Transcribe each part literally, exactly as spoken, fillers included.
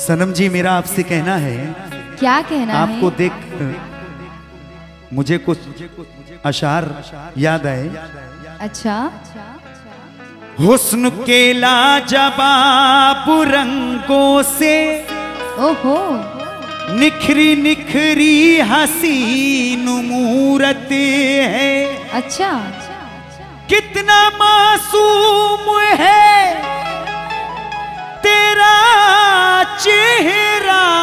सनम जी, मेरा आपसे कहना है। क्या कहना है? आपको देख मुझे कुछ अशार याद आए। अच्छा। हुस्न के लाजवाब रंगों से ओहो निखरी निखरी हसीन मूरत है। अच्छा। कितना मासूम है तेरा चेहरा,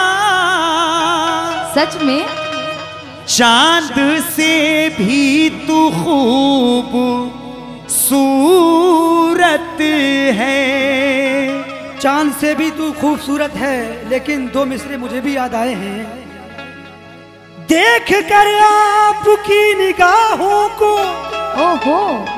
सच में चांद से भी तू खूब सूरत है। चांद से भी तू खूबसूरत है, लेकिन दो मिसरे मुझे भी याद आए हैं। देख कर आपकी निगाहों को ओहो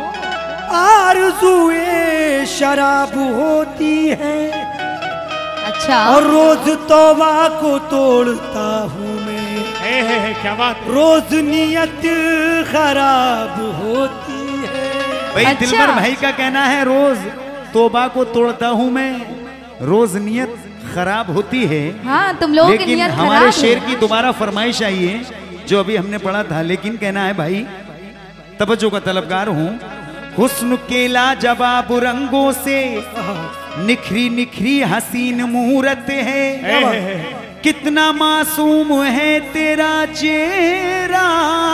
आरज़ुए शराब होती है। अच्छा। और रोज तौबा को तोड़ता हूँ मैं। है, है, है, क्या बात। रोज नियत खराब होती है। भाई अच्छा। दिलबर भाई का कहना है रोज तौबा को तोड़ता हूँ मैं, रोज नियत खराब होती है। हाँ, तुम लोगों की लेकिन नियत हमारे खराब शेर है। की दोबारा फरमाइश आई है जो अभी हमने पढ़ा था। लेकिन कहना है भाई, तवज्जो का तलबगार हूँ। हुस्न के लाजवाब रंगों से निखरी निखरी हसीन मूरत है। कितना मासूम है तेरा चेहरा,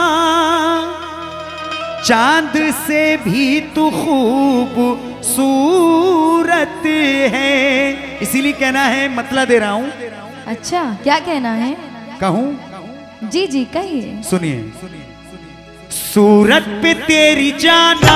चांद से भी तू खूब सूरत है। इसीलिए कहना है, मतला दे रहा हूं। अच्छा, क्या कहना है? कहूं? जी जी कहिए। सुनिए। सूरत पे तेरी जाना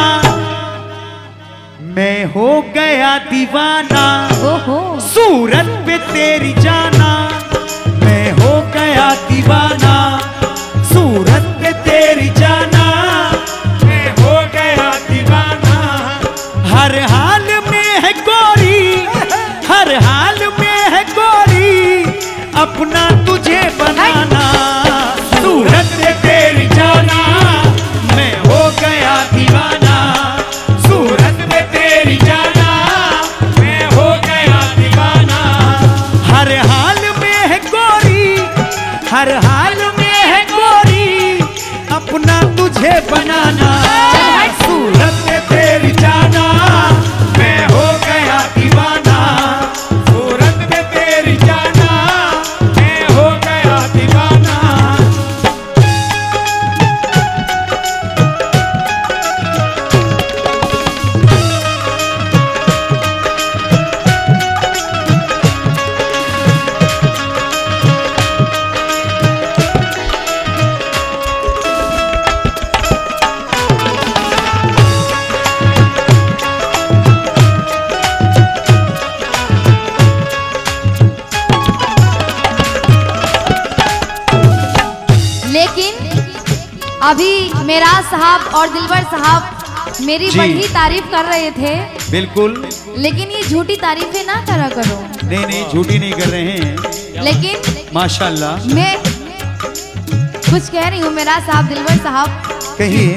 मैं हो गया दीवाना। ओहो। सूरत पे तेरी जाना मैं हो गया दीवाना। सूरत पे तेरी जाना मैं हो गया दीवाना। हर हाल में है गोरी, हर हाल में है गोरी, अपना तुझे बनाना। सूरत पे तेरी जाना मैं हो गया दीवाना। सूरत पे तेरी जाना मैं हो गया दीवाना। हर हाल में है गोरी, हर हाल में है गोरी, अपना तुझे बनाना। सूरत पे तेरी जाना मैं हो गया दीवाना। सूरत में तेरी जाना मैं हो गया दीवाना। अभी मेरा साहब और दिलबर साहब मेरी जी। बड़ी तारीफ कर रहे थे। बिल्कुल। लेकिन ये झूठी तारीफें ना करा करो। नहीं नहीं, झूठी नहीं कर रहे हैं। लेकिन माशाल्लाह। मैं कुछ कह रही हूँ मेरा साहब दिलबर साहब, कहिए।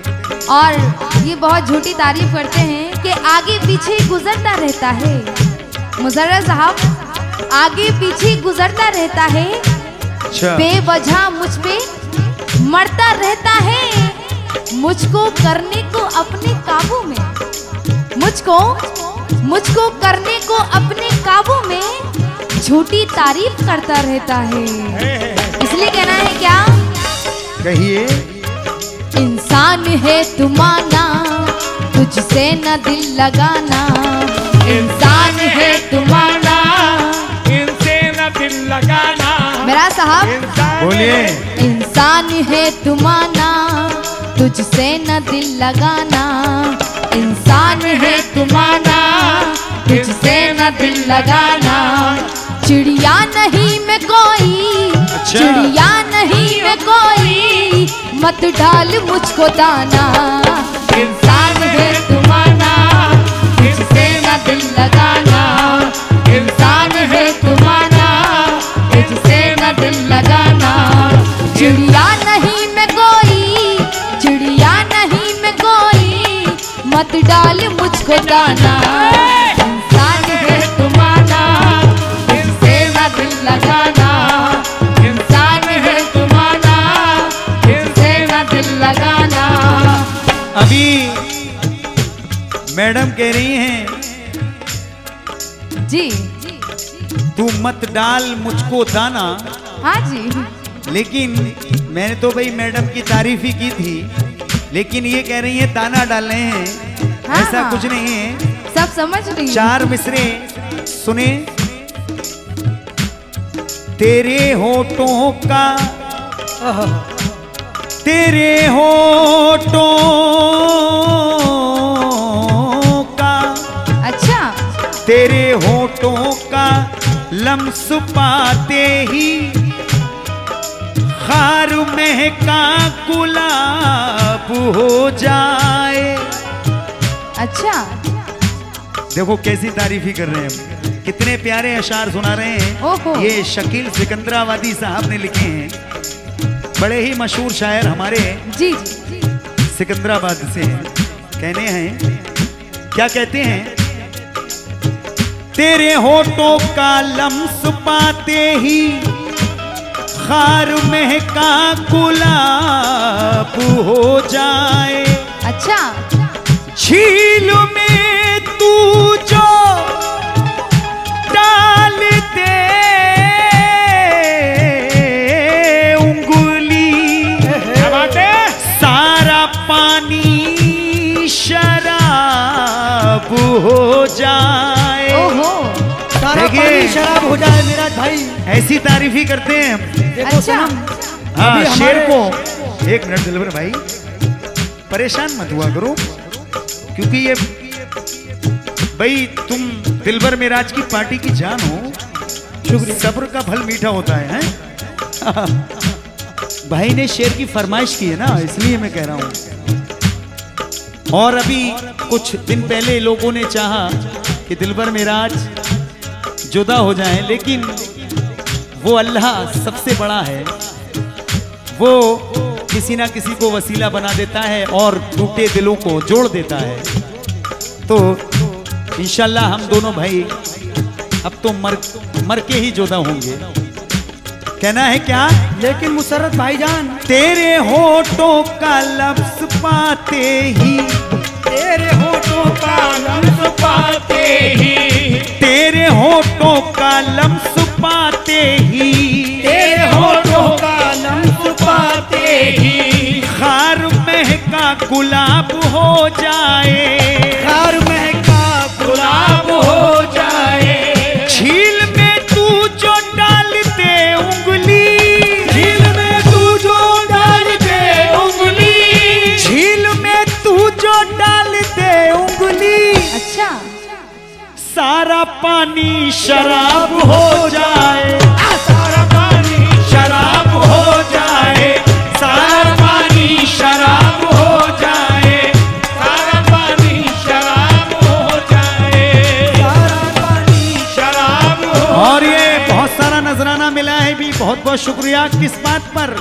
और ये बहुत झूठी तारीफ करते हैं कि आगे पीछे गुजरता रहता है। मुजर्रर साहब आगे पीछे गुजरता रहता है, अच्छा। बेवजह मुझ पे मरता रहता है। मुझको करने को अपने काबू में, मुझको मुझको करने को अपने काबू में झूठी तारीफ करता रहता है। इसलिए कहना है क्या? कहिए। इंसान है तू माना, तुझसे न दिल लगाना। इंसान है तू माना, इनसे न दिल लगाना। मेरा साहब बोलिए। इंसान है तू माना, तुझसे न दिल लगाना। इंसान है तू माना, तुझसे न दिल लगाना। चिड़िया नहीं मैं कोई, अच्छा। चिड़िया नहीं मैं कोई, मत डाल मुझको दाना। इंसान है तू माना, तुझसे न दिल लगाना। इंसान है तू माना, तुझसे न दिल लगाना। चिड़िया नहीं मैं कोई, चिड़िया नहीं मैं कोई, मत डाल मुझको दाना। इंसान है तू माना, तुझसे अभी मैडम कह रही हैं जी तू मत डाल मुझको दाना, हाँ जी। लेकिन मैंने तो भाई मैडम की तारीफ ही की थी, लेकिन ये कह रही है दाना डालने हैं। हाँ, ऐसा हाँ। कुछ नहीं है। सब समझ रही हूँ। चार मिसरे सुने। तेरे होठों का, आहा, तेरे होठों का, अच्छा तेरे होठों का लम्स पाते ही खार महका गुलाब हो जाए। अच्छा देखो कैसी तारीफ ही कर रहे हैं, कितने प्यारे अशार सुना रहे ओहो। हैं। ये शकील सिकंदराबादी साहब ने लिखे हैं, बड़े ही मशहूर शायर हमारे जी जी सिकंदराबाद से हैं। कहने हैं क्या कहते हैं, तेरे होठों का लम्स पाते ही खार महका गुलाब हो जाए। अच्छा झील में तू जो डाल दे उंगली, क्या बात है? सारा पानी शराब हो जाए। ओहो सारा देखिए। पानी शराब हो जाए मेरा भाई। ऐसी तारीफ ही करते हैं हम। देखो अच्छा। सनम, हाँ अभी शेर हमारे- को एक मिनट दिलबर भाई, परेशान मत हुआ करो, क्योंकि ये भाई तुम दिलबर मेराज की पार्टी की जान हो। शुक्रिया। सब्र का फल मीठा होता है, हैं? भाई ने शेर की फरमाइश की है ना, इसलिए मैं कह रहा हूं। और अभी कुछ दिन पहले लोगों ने चाहा कि दिलबर मेराज जुदा हो जाए, लेकिन वो अल्लाह सबसे बड़ा है, वो किसी ना किसी को वसीला बना देता है और टूटे दिलों को जोड़ देता है। तो इंशाल्लाह हम दोनों भाई अब तो मर मर के ही जुदा होंगे। कहना है क्या, लेकिन मुसर्रत भाईजान, तेरे होठों का लफ्ज पाते ही, तेरे होठों का लम्स पाते ही, तेरे होठों का लम्स पाते ही, तेरे होठों का लम्स पाते ही खार महका गुलाब हो जाए। खार महका गुलाब हो जाए। झील में तू जो डाल दे उंगली, झील में तू जो डाल दे उंगली, झील में तू जो डाल दे उंगली, अच्छा सारा पानी शराब हो जाए। सारा पानी शराब हो जाए। सारा पानी शराब हो जाए। सारा पानी शराब हो जाए। सारा पानी शराब हो। और ये बहुत सारा नजराना मिला है भी, बहुत बहुत शुक्रिया। किस बात पर,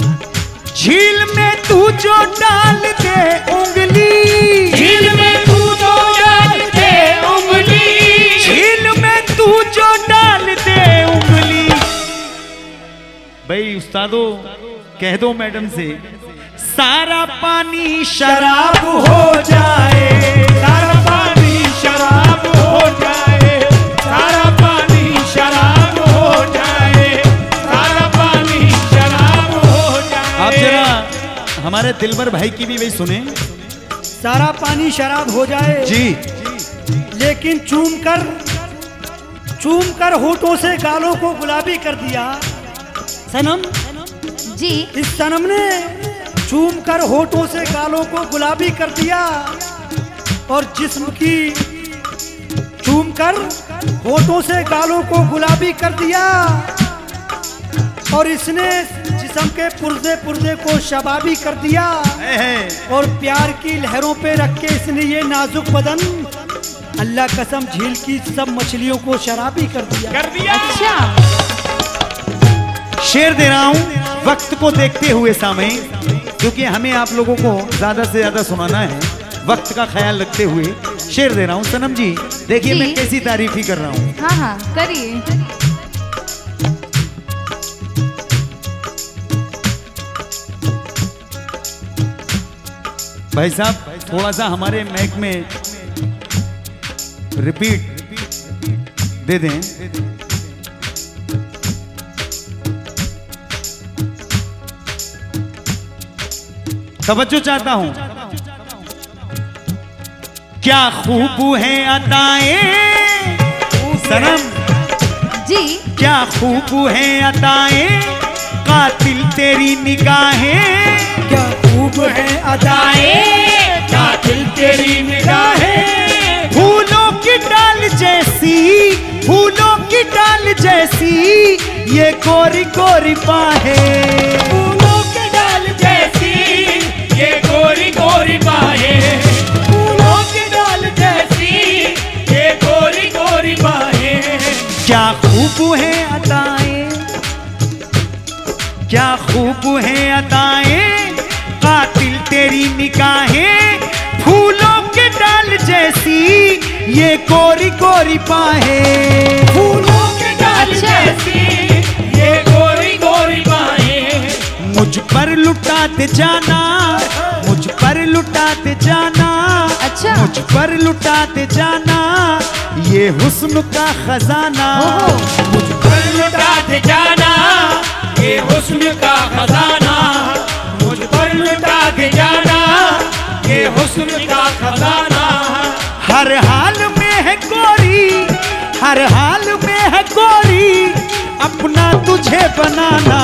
झील में तू जो डाल दे उंगली, झील में तू जो डाल दे उंगली, झील में तू जो डाल दे उंगली। भाई उस्तादो कह दो मैडम से, सारा पानी शराब हो जाए। सारा पानी शराब हो जाए। सारा पानी शराब हो जाए। सारा पानी शराब हो जाए। आप जरा हमारे दिलबर भाई की भी वही सुने सारा पानी शराब हो जाए। जी। लेकिन चूम कर चूम कर होठों से गालों को गुलाबी कर दिया। सनम, जी इस सनम ने चूम कर होठों से गालों को गुलाबी कर दिया और जिस्म की चूम कर होठों से गालों को गुलाबी कर दिया और इसने जिस्म के पुर्जे पुर्जे को शबाबी कर दिया है, है। और प्यार की लहरों पे रख के इसने ये नाजुक बदन अल्लाह कसम झील की सब मछलियों को शराबी कर दिया। कर दिया। अच्छा शेर दे रहा हूं वक्त को देखते हुए सामने, क्योंकि हमें आप लोगों को ज्यादा से ज्यादा सुनाना है, वक्त का ख्याल रखते हुए शेर दे रहा हूं। सनम जी देखिए जी। मैं कैसी तारीफ ही कर रहा हूं। हाँ हाँ करिए। भाई साहब थोड़ा सा हमारे मैक में रिपीट दे दें। तवज्जो चाहता हूं। क्या खूब है अताएं सनम जी, क्या खूब है अताएं कातिल तेरी निगाहें। क्या खूब है अदाएं कातिल तेरी निगाहें। फूलों की डाल जैसी, फूलों की डाल जैसी ये कोरी कोरी बाहें। फूलों की डाल जैसी ये गोरी गोरी बाहें। फूलों की डाल जैसी ये गोरी गोरी बाहें। क्या खूब है अताएं, क्या खूब है अताएं कातिल तेरी निगाहें। फूलों के डाल जैसी ये कोरी कोरी बाहें। फूलों की डाल अच्छा। जैसी ये गोरी गोरी बाहें। मुझ पर लुटाते जाना, मुझ पर लुटाते जाना, अच्छा। मुझ पर लुटाते जाना ये हुस्न का खजाना। ओहो, मुझ पर लुटाते जाना ये हुस्न का खजाना। मुझ पर लुटाते जाना ये हुस्न का खजाना। हर हाल में है गोरी, हर हाल में है गोरी अपना तुझे बनाना।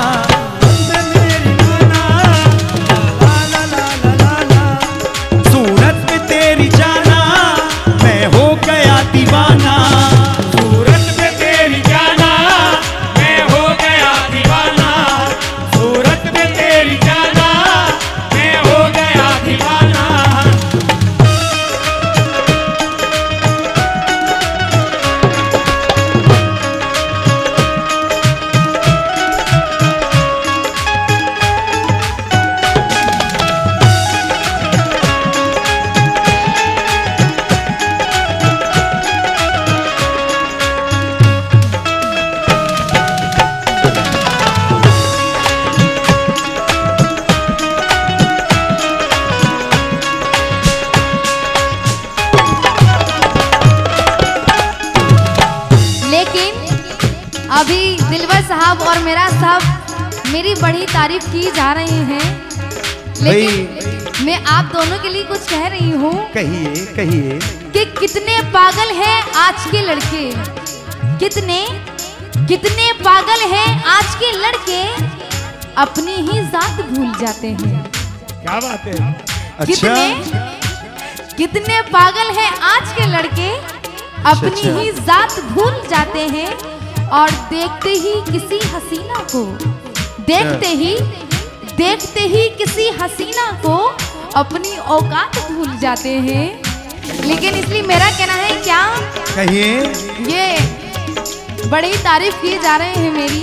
सूरत में तेरी जाना मैं हो गया दीवाना। सूरत में तेरी जाना मैं हो गया दीवाना। सूरत में तेरी जाना मैं हो गया दीवाना। अभी दिलवर साहब और मेरा साहब मेरी बड़ी तारीफ की जा रही हैं, लेकिन मैं आप दोनों के लिए कुछ कह रही हूँ। कहिए कहिए कि कितने पागल हैं आज के लड़के, कितने कितने पागल हैं आज के लड़के अपनी ही जात भूल जाते हैं। क्या बात है। अच्छा कितने कितने पागल हैं आज के लड़के अपनी अच्छा। ही जात भूल जाते हैं और देखते ही किसी हसीना को देखते ही देखते ही किसी हसीना को अपनी औकात भूल जाते हैं। लेकिन इसलिए मेरा कहना है क्या कहिए। ये बड़ी तारीफ की जा रहे हैं मेरी।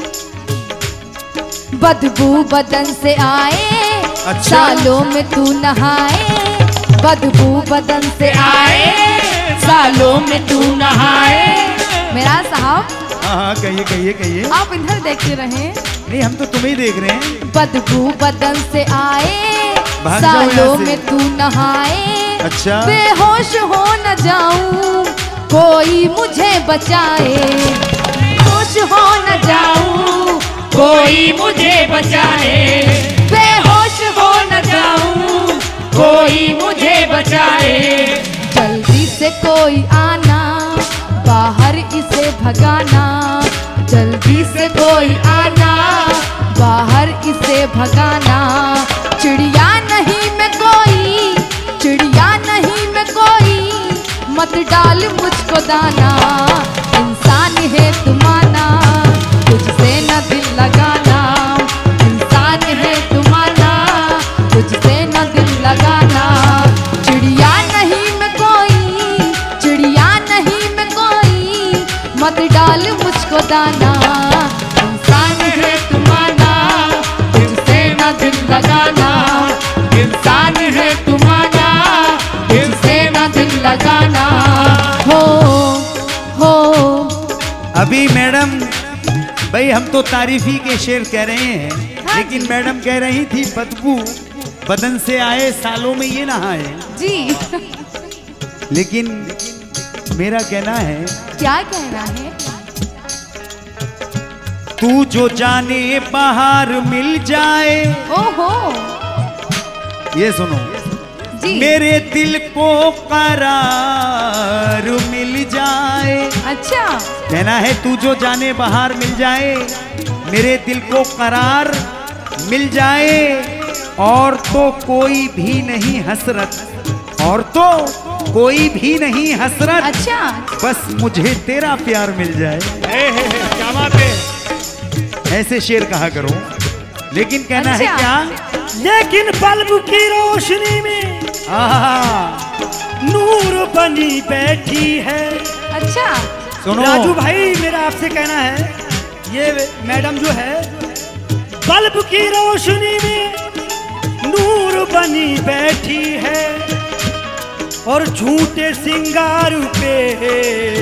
बदबू बदन से आए अच्छा। सालों में तू नहाए। बदबू बदन से आए सालों में तू नहाए। मेरा साहब हाँ हाँ कहिए कहिए कहिए। आप इधर देखते रहे। नहीं हम तो तुम्हें ही देख रहे हैं। बदबू बदन से आए भाग जाओ यहाँ सालों से। में तू नहाए। अच्छा। बेहोश हो न जाऊं कोई मुझे बचाए। बेहोश हो न जाऊं कोई मुझे बचाए। बेहोश हो न जाऊं कोई मुझे बचाए। जल्दी से कोई आना बाहर इसे भगाना। जल्दी से कोई आना बाहर इसे भगाना। चिड़िया नहीं मैं कोई, चिड़िया नहीं मैं कोई, मत डाल मुझको दाना। इंसान है तुमाना तुझसे न दिल लगाना। इंसान है तुमाना तुझसे न दिल लगाना। चिड़िया नहीं मैं कोई, चिड़िया नहीं मैं कोई, मत डाल मुझको दाना। इंसान है तुमाना तुझसे न दिल लगाना। इंसान है तुमाना तुझसे न दिल लगाना। हो हो अभी मैडम भाई हम तो तारीफी के शेर कह रहे हैं, हाँ लेकिन जी। मैडम कह रही थी बदबू बदन से आए सालों में ये नहाए। जी लेकिन मेरा कहना है, क्या कहना है? तू जो जाने बाहर मिल जाए। ओहो ये सुनो जी। मेरे दिल को करार मिल जाए। अच्छा कहना है तू जो जाने बाहर मिल जाए, मेरे दिल को करार मिल जाए, और तो कोई भी नहीं हसरत, और तो कोई भी नहीं हसरत। अच्छा बस मुझे तेरा प्यार मिल जाए। हे, हे, हे, क्या बात है। ऐसे शेर कहा करो। लेकिन कहना अच्छा। है क्या? लेकिन बल्ब की रोशनी में आहा, नूर बनी बैठी है। अच्छा सुनो राजू भाई, मेरा आपसे कहना है, ये मैडम जो है बल्ब की रोशनी में नूर बनी बैठी है, और झूठे सिंगार पे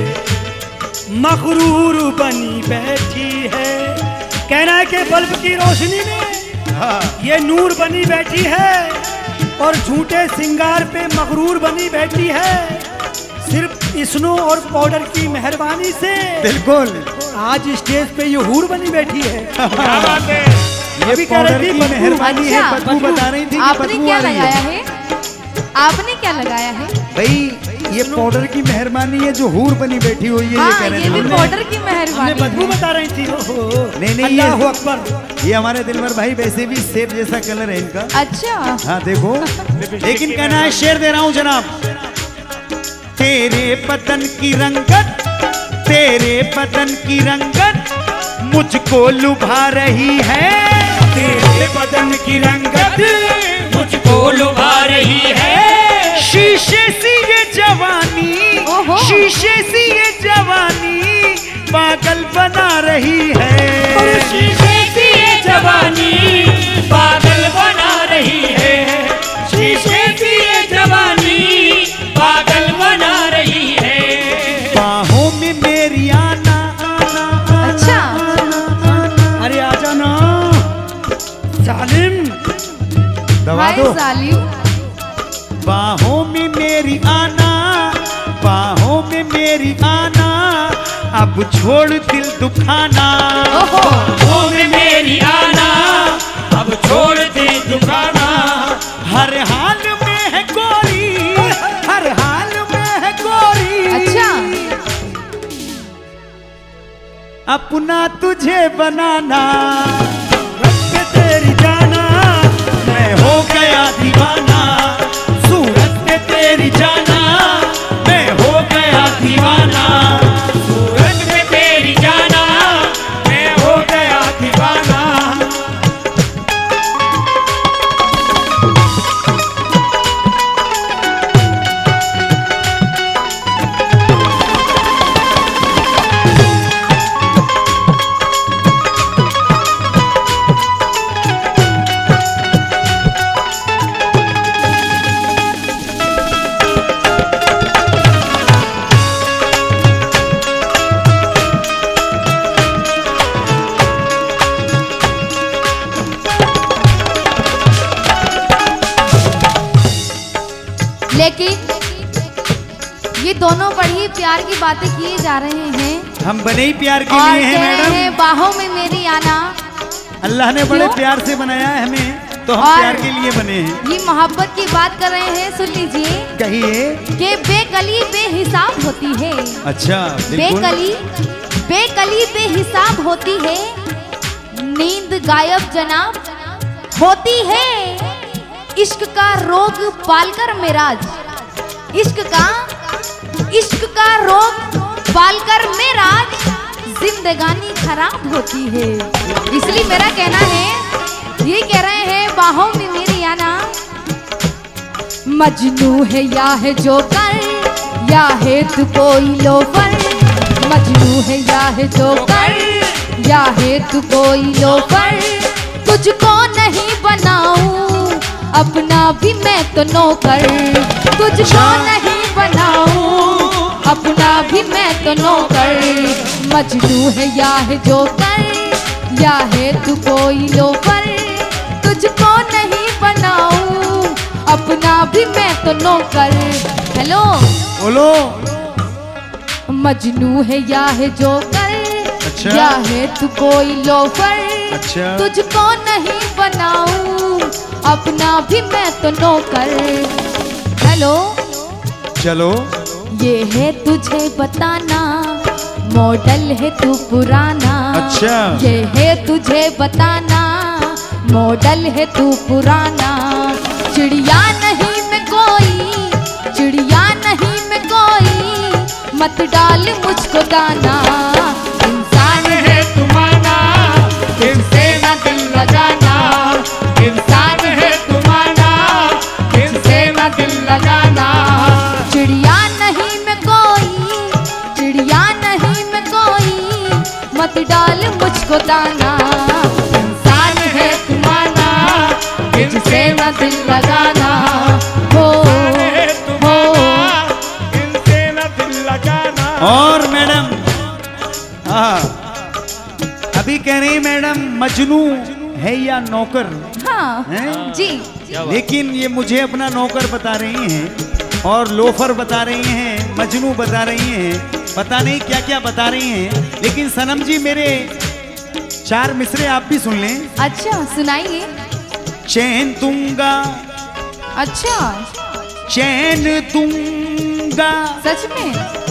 मगरूर बनी बैठी है। कहना है कि बल्ब की रोशनी में हाँ। ये नूर बनी बैठी है, और झूठे सिंगार पे मगरूर बनी बैठी है। सिर्फ स्नो और पाउडर की मेहरबानी से बिल्कुल आज स्टेज पे ये हूर बनी बैठी है। क्या बात है। ये अभी कह रही पाउडर थी की बदबू। मेहरबानी है। अच्छा, बदबू बता रही थी कि आपने बदबू क्या आ रही लगाया है। है? आपने क्या लगाया है? भाई ये पाउडर की मेहरबानी है, जो हूर बनी बैठी हुई है। ये कह हाँ रहे ये भी थे। पाउडर की हमने मेहरबानी बदबू है। बता रही थी। ओहो, नहीं नहीं अल्लाह ये, अकबर। ये हमारे दिलवर भाई वैसे भी सेब जैसा कलर है इनका। अच्छा हाँ देखो। लेकिन कहना है, शेर दे रहा हूँ जनाब। तेरे बदन की रंगत, तेरे बदन की रंगत मुझको लुभा रही है। तेरे बदन की रंगत मुझको लुभा रही है। शीशे सी ये जवानी, ओहो। शीशे सी ये जवानी पागल बना रही है। शीशे की ये जवानी पागल बना रही है। शीशे की ये जवानी पागल बना रही है। बाहों में मेरी आना आना आना, अच्छा। आना, आना। अरे आजा ना जालिम। दबा हाय दो। जालिम। बाहों में मेरी आना, बाहों में मेरी आना, अब छोड़ दिल दुखाना। ओहो बाहों में मेरी आना, अब छोड़ दे दुखाना। हर हाल में है गोरी, हर हाल में है गोरी। अच्छा अपना तुझे बनाना, पे तेरी जाना, मैं हो गया दीवाना। सूरत पे तेरी जाना, मैं हो गया दीवाना। सूरत में तेरी जाना, मैं हो गया दीवाना। लेकिन ये दोनों बड़ी प्यार की बातें किए जा रहे हैं हम बने ही प्यार के और लिए हैं कह रहे मैडम। हैं बाहों में मेरी आना। अल्लाह ने बड़े क्यों? प्यार से बनाया है हमें, तो हम और प्यार के लिए बने हैं। ये मोहब्बत की बात कर रहे हैं, सुन लीजिए कहिए। कि बेकली बेहिसाब होती है। अच्छा बिल्कुल। बेकली बेकली बेहिसाब होती है, नींद गायब जनाब होती है। इश्क का रोग पालकर मेराज, इश्क का इश्क का रोग पालकर मेराज जिंदगानी खराब होती है। इसलिए मेरा कहना है, ये कह रहे हैं बाहों में मेरी आना। मजनू है या है जोकर, या है तू कोई लोफर। मजनू है या है जोकर, या है तू कोई लोफर। तुझको नहीं बनाऊं अपना भी मैं तो नौकर। तुझको नहीं बनाऊं अपना भी मैं तो नौकर। मजनू है या है जोकर, या है तू कोई लोफर। तुझको नहीं बनाऊं भी मैं तो नौकर। हेलो बोलो। मजनू है या है जोकर, अच्छा। या है तू कोई लोफर। अच्छा। तुझको नहीं बनाऊं अपना भी मैं तो नौकर। हेलो चलो। ये है तुझे बताना, मॉडल है तू पुराना। अच्छा। ये है तुझे बताना, मॉडल है तू पुराना। चिड़िया नहीं मैं कोई, चिड़िया नहीं मैं कोई, मत डाल मुझको दाना। इंसान है तू माना, इनसे ना दिल लगाना। इंसान है तू माना, इनसे ना दिल लगाना। चिड़िया नहीं मैं कोई, चिड़िया नहीं मैं कोई, मत डाल मुझको दाना। इंसान है तू माना, इनसे ना दिल लगाना। हो हो इनसे न दिल लगाना। और मैडम, हाँ अभी कह रही मैडम मजनू है या नौकर हाँ हैं? जी। लेकिन ये मुझे अपना नौकर बता रही हैं और लोफर बता रही हैं, मजनू बता रही हैं, पता नहीं क्या क्या बता रही हैं। लेकिन सनम जी मेरे चार मिसरे आप भी सुन लें। अच्छा सुनाइए। चैन दूंगा, अच्छा चैन दूंगा, सच में?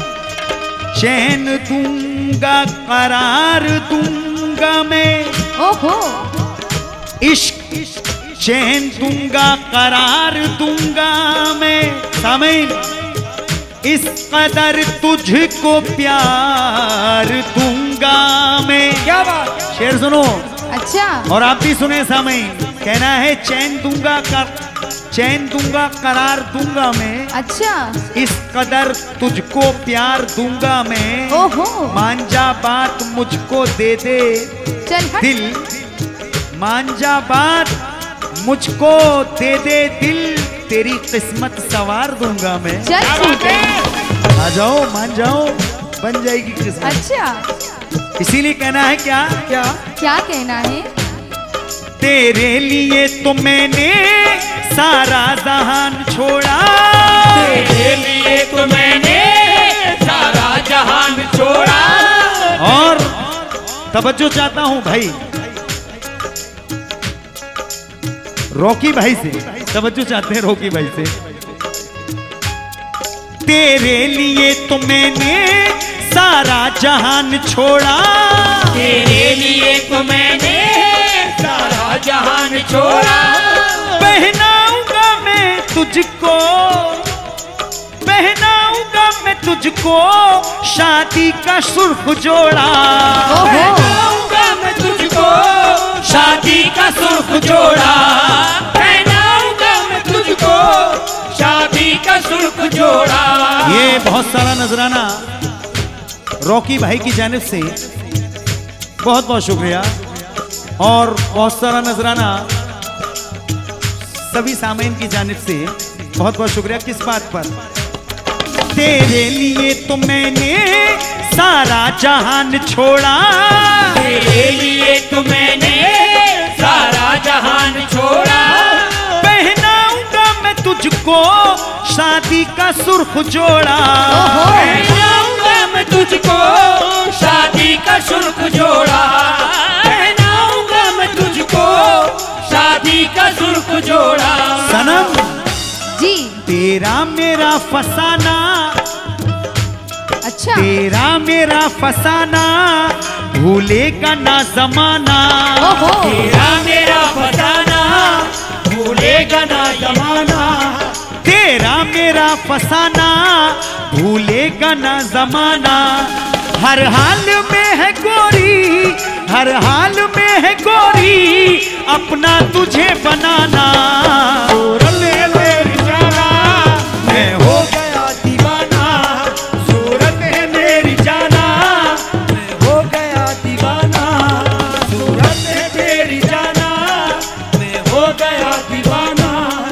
चैन दूंगा, करार दूंगा मैं, ओहो इश्क चैन दूंगा, करार दूंगा मैं। सामीन, इस कदर तुझको प्यार दूंगा मैं। क्या बात। शेर सुनो अच्छा और आप भी सुने सामीन। कहना है चैन दूंगा, कर चैन दूंगा, करार दूंगा मैं। अच्छा इस कदर तुझको प्यार दूंगा मैं। ओहो मान जा बात मुझको दे दे चल हट। दिल, मान जा बात मुझको दे दे दिल, तेरी किस्मत सवार दूंगा मैं। चल छूटे। आ जाओ, मान जाओ, बन जाएगी किस्मत। अच्छा इसीलिए कहना है क्या क्या क्या कहना है? तेरे लिए तो मैंने सारा जहान छोड़ा, तेरे लिए तो मैंने सारा जहान छोड़ा। और तवज्जो चाहता हूं भाई, रॉकी भाई से तवज्जो चाहते हैं, रॉकी भाई से। तेरे लिए तो मैंने सारा जहान छोड़ा, तेरे लिए तो मैंने सारा जहान छोड़ा। पहनाऊंगा मैं तुझको, पहनाऊंगा मैं तुझको शादी का सुर्ख जोड़ा। ओहो पहनाऊंगा मैं तुझको शादी का सुर्ख जोड़ा। पहनाऊंगा मैं तुझको शादी का सुर्ख जोड़ा। ये बहुत सारा नजराना रॉकी भाई की जानिब से बहुत बहुत शुक्रिया, और बहुत सारा नजराना सभी सामीन की जानिब से बहुत बहुत शुक्रिया। किस बात पर? तेरे लिए तो मैंने सारा जहान छोड़ा, तेरे लिए तो मैंने सारा जहान छोड़ा। पहनाऊंगा मैं तुझको शादी का सुर्ख जोड़ा। पहनाऊंगा मैं तुझको शादी का सुर्ख जोड़ा। पहनाऊंगा मैं तुझको शादी का सुर्ख जोड़ा। सनम जी। तेरा मेरा फसाना, अच्छा तेरा मेरा फसाना भूलेगा ना जमाना। ओहो तेरा मेरा फसाना भूलेगा ना जमाना। तेरा मेरा फसाना भूलेगा ना जमाना। हर हाल में है गोरी, हर हाल में है गोरी, अपना तुझे बनाना। सूरत है मेरी जाना, मैं हो गया दीवाना। सूरत है मेरी जाना, मैं हो गया दीवाना। सूरत है मेरी जाना, मैं हो गया दीवाना।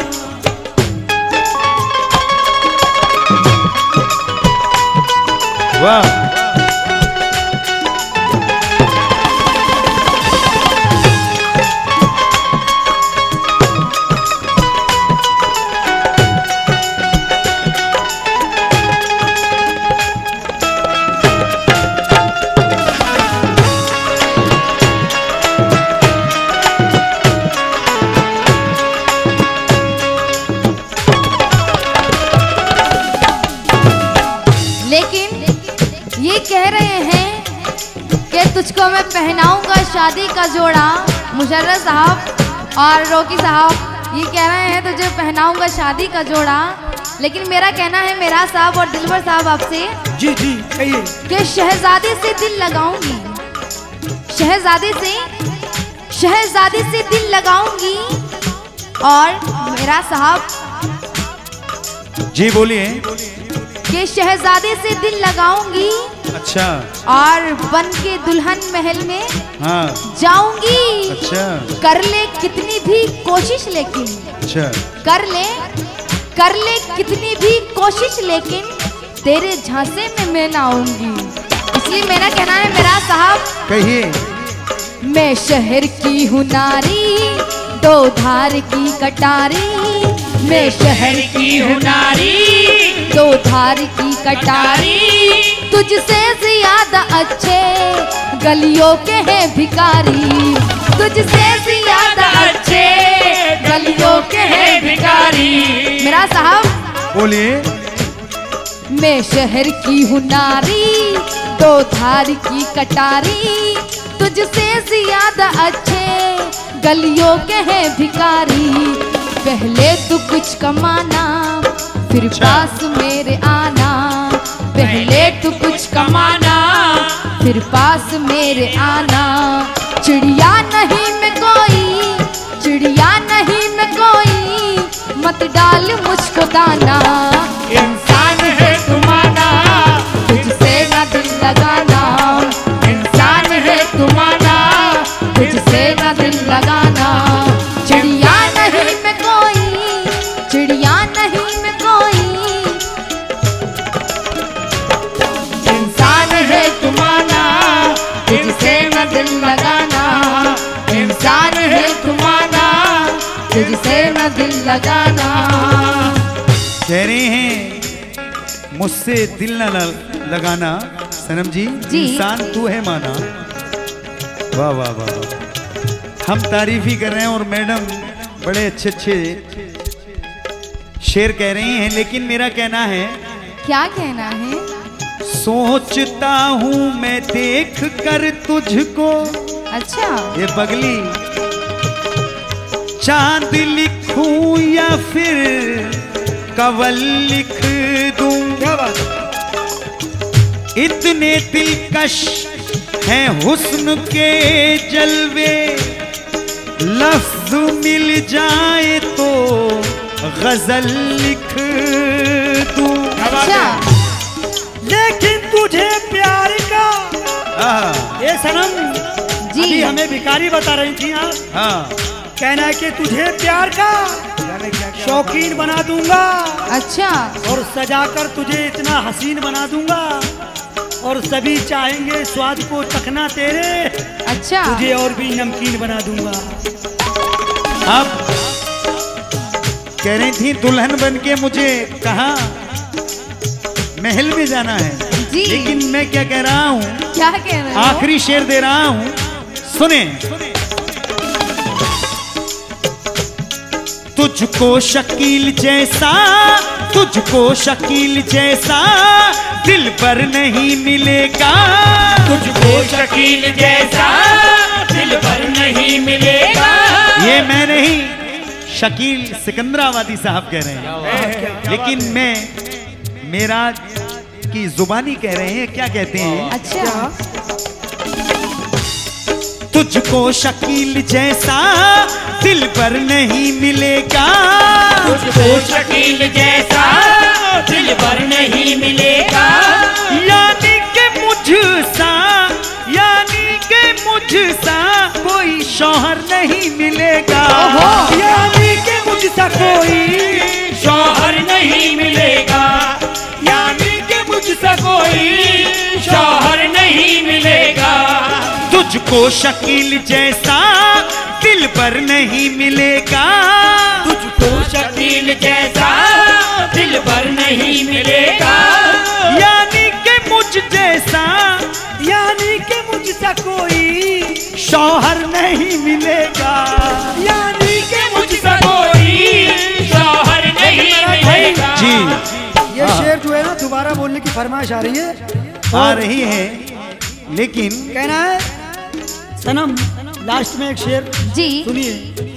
वाह, तुझको मैं पहनाऊंगा शादी का जोड़ा। मुशर्रफ साहब और रोकी साहब ये कह रहे हैं तुझे पहनाऊंगा शादी का जोड़ा, लेकिन मेरा कहना है मेरा साहब और दिलबर साहब आपसे जी जी कहिए कि शहजादे से दिल लगाऊंगी, शहजादे से शहजादे से दिल लगाऊंगी। और मेरा साहब जी बोलिए। कि शहजादे से दिल लगाऊंगी अच्छा। और बन के दुल्हन महल में हाँ जाऊंगी। अच्छा। कर ले कितनी भी कोशिश लेकिन अच्छा। कर ले कर ले कितनी भी कोशिश लेकिन तेरे झांसे में मैं ना आऊंगी। इसलिए मेरा कहना है मेरा साहब कहिए। मैं शहर की हूँ नारी दो धार की कटारी, मैं शहर की हूँ नारी दो धार की कटारी। तुझसे ज्यादा अच्छे गलियों के हैं भिखारी, तुझसे ज्यादा अच्छे गलियों के हैं भिखारी। मेरा साहब बोलिए। मैं शहर की हूँ नारी दो धार की कटारी, तुझसे ज्यादा अच्छे गलियों के हैं भिखारी। पहले तू कुछ कमाना फिर पास मेरे आना, पहले तू कुछ कमाना फिर पास मेरे आना। चिड़िया नहीं मैं कोई, चिड़िया नहीं मैं कोई, मत डाल मुझको दाना। इंसान है तुम्हारा तुझसे ना दिल लगाना, इंसान है तुम्हारा तुझसे ना दिल लगाना। चिड़िया नहीं मैं कोई, चिड़िया नहीं मैं कोई, इंसान है तुम्हारा तुझसे ना दिल लगाना, इंसान है तुम्हारा तुझसे ना दिल लगाना। कह रहे हैं मुझसे दिल न ल- लगाना सनम जी, जी। इंसान तू है माना। वाह वाह वाह वाह। हम तारीफ ही कर रहे हैं और मैडम बड़े अच्छे अच्छे शेर कह रही हैं, लेकिन मेरा कहना है क्या कहना है? सोचता हूँ मैं देख कर तुझको, अच्छा ये पगली चांद लिखूं या फिर कवल लिख दूं। क्या बात है? इतने दिलकश हैं हुस्न के जलवे, लफ्ज मिल जाए तो गजल लिख दूं। अच्छा लेकिन तुझे प्यार का हाँ ये सनम जी अभी हमें भिखारी बता रही थी आप, हाँ कहना है कि तुझे प्यार का शौकीन बना दूंगा अच्छा और सजाकर तुझे इतना हसीन बना दूंगा और सभी चाहेंगे स्वाद को चखना तेरे, अच्छा तुझे और भी नमकीन बना दूंगा। अब कह रही थी दुल्हन बन के मुझे कहाँ महल में जाना है, जी। लेकिन मैं क्या कह रहा हूँ, क्या कह रहे हो? आखिरी शेर दे रहा हूँ, सुने। तुझको शकील जैसा, तुझको शकील जैसा दिल पर नहीं मिलेगा, तुझको शकील जैसा दिल पर नहीं मिलेगा। ये मैं नहीं, शकील सिकंदराबादी साहब कह रहे हैं, लेकिन मैं मेरा की जुबानी कह रहे हैं। क्या कहते हैं? अच्छा तुझको शकील जैसा दिल पर नहीं मिलेगा, तुझको शकील जैसा दिल पर नहीं मिलेगा। यानी के मुझसा, यानी के मुझसा कोई शौहर नहीं मिलेगा, यानी कि मुझसा कोई शौहर नहीं मिलेगा, यानी कि मुझसे कोई शौहर नहीं मिलेगा। तुझको शकील जैसा दिल पर नहीं मिलेगा, तुझको शकील जैसा दिल पर नहीं मिलेगा। यानी के मुझ जैसा, यानी कि मुझसा कोई शौहर नहीं मिलेगा, यानी कि मुझसे कोई शौहर नहीं मिलेगा। जी ये शेर जो है ना दोबारा बोलने की फरमाइश आ रही है, आ रही है, लेकिन कहना है सनम लास्ट में एक शेर जी सुनिए।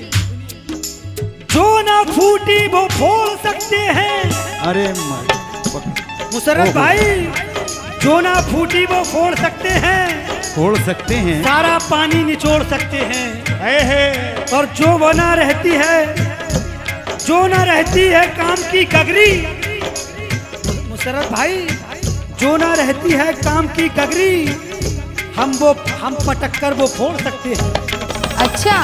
जो ना फूटी वो फोड़ सकते हैं। अरे मुशर्रफ भाई, जो ना फूटी वो फोड़ सकते हैं, फोड़ सकते हैं, सारा पानी निचोड़ सकते हैं। है है। और जो वो ना रहती है, जो ना रहती है काम की गगरी। मुशर्रफ भाई, जो ना रहती है काम की गगरी, हम वो हम पटक कर वो फोड़ सकते हैं। अच्छा,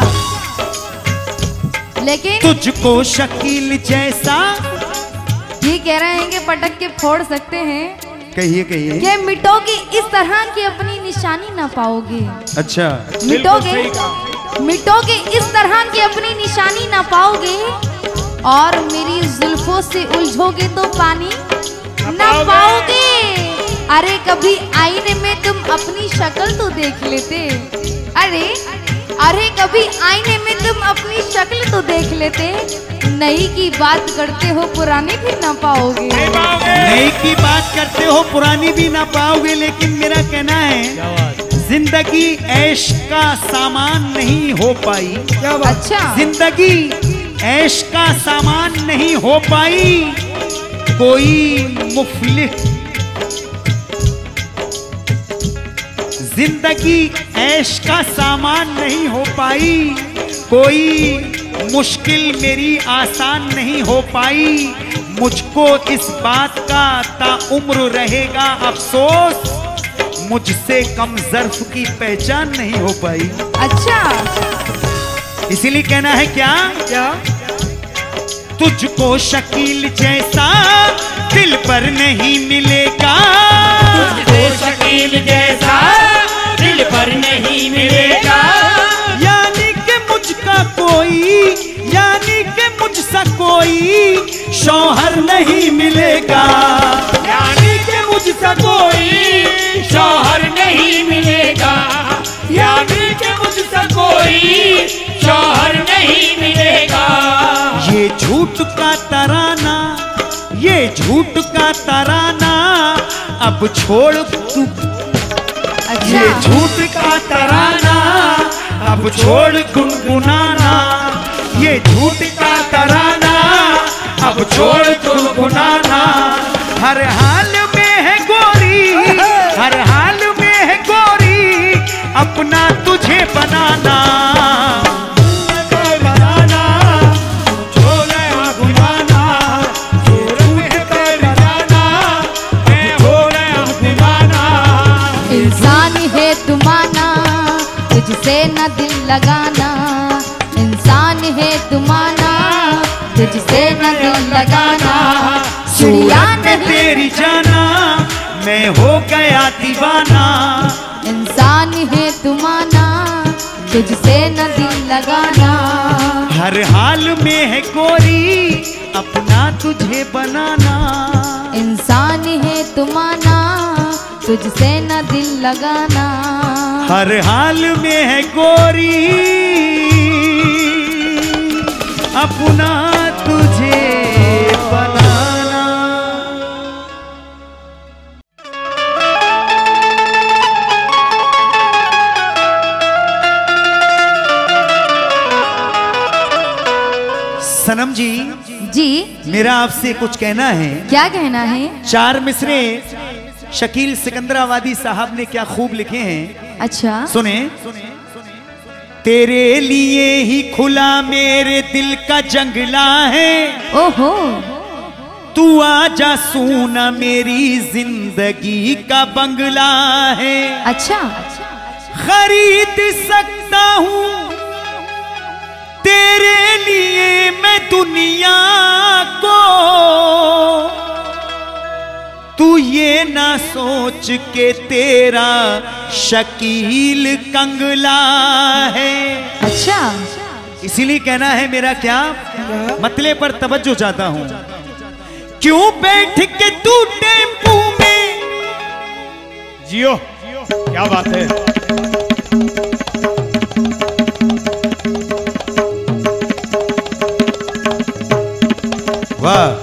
लेकिन तुझको शकील जैसा ये कह रहे हैं कि पटक के फोड़ सकते हैं, कहिए कहिए। ये मिटोगे इस तरह की अपनी निशानी ना पाओगे। अच्छा, मिटोगे मिटोगे इस तरह की अपनी निशानी ना पाओगे, और मेरी जुल्फों से उलझोगे तो पानी ना पाओगे। अरे कभी आईने में तुम अपनी शक्ल तो देख लेते। अरे अरे कभी आईने में तुम अपनी शक्ल तो देख लेते। नई की बात करते हो पुरानी भी ना पाओगे। नई की बात करते हो पुरानी भी ना पाओगे। लेकिन मेरा कहना है, जिंदगी ऐश का सामान नहीं हो पाई। क्या बात? अच्छा, जिंदगी ऐश का सामान नहीं हो पाई। कोई मुफलिस जिंदगी ऐश का सामान नहीं हो पाई। कोई मुश्किल मेरी आसान नहीं हो पाई। मुझको इस बात का ताउम्र रहेगा अफसोस, मुझसे कम ज़र्फ की पहचान नहीं हो पाई। अच्छा, इसीलिए कहना है क्या क्या? तुझको शकील जैसा दिल पर नहीं मिलेगा। तुझको शकील जैसा दिल पर नहीं मिलेगा। यानी कि मुझका कोई, यानी कि मुझसा कोई शौहर नहीं मिलेगा। यानी कि मुझसा कोई शौहर नहीं मिलेगा। यानी कि मुझसा कोई शौहर नहीं मिलेगा। ये झूठ का तराना, ये झूठ का तराना अब छोड़ तू। अच्छा, ये झूठ का तराना अब छोड़ गुनगुनाना। ये झूठ का तराना अब छोड़ गुनगुनाना। हर हाल में है गोरी, हर हाल में है गोरी, अपना तुझे बनाना। इंसान है तुमाना, तुझसे न दिल लगाना। इंसान है तुमाना, तुझसे न दिल लगाना। चिड़िया सूरत नहीं, तेरी जाना, मैं हो गया दीवाना। इंसान है तुमाना, तुझसे न दिल लगाना। हर हाल में है गोरी, अपना तुझे बनाना। इंसान है तुमाना, तुझसे न दिल लगाना। हर हाल में है गोरी, अपना तुझे बनाना। सनम जी, जी, मेरा आपसे कुछ कहना है। क्या कहना है? चार मिसरे शकील सिकंदराबादी साहब ने क्या खूब लिखे हैं, अच्छा, सुने। तेरे लिए ही खुला मेरे दिल का जंगला है। ओहो, तू आजा सोना मेरी जिंदगी का बंगला है। अच्छा, खरीद सकता हूँ तेरे लिए मैं दुनिया को। तू ये ना सोच के तेरा शकील कंगला है। अच्छा, इसीलिए कहना है मेरा क्या, मतले पर तवज्जो चाहता हूं। क्यों बैठ के तू टेम्पू में, जियो, क्या बात है। वाह,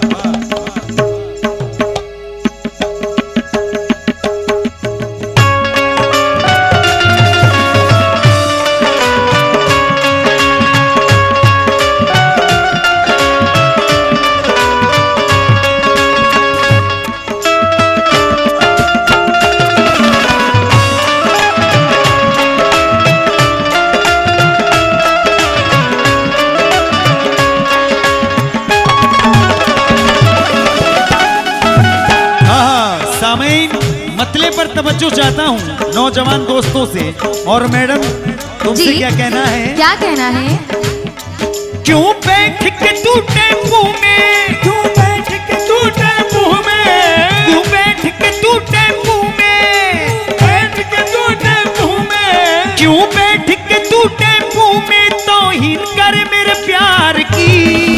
मतले पर तवज्जो चाहता हूँ नौजवान दोस्तों से। और मैडम तुमसे जी। क्या कहना है? क्या कहना है? क्यों बैठ के तू टेम्पू में, क्यों बैठ के तू टेम्पू में, क्यों बैठ के तू टेम्पू में, बैठ के तू टेम्पू में, क्यों बैठ के तू टेम्पू में तौहीन कर मेरे प्यार की।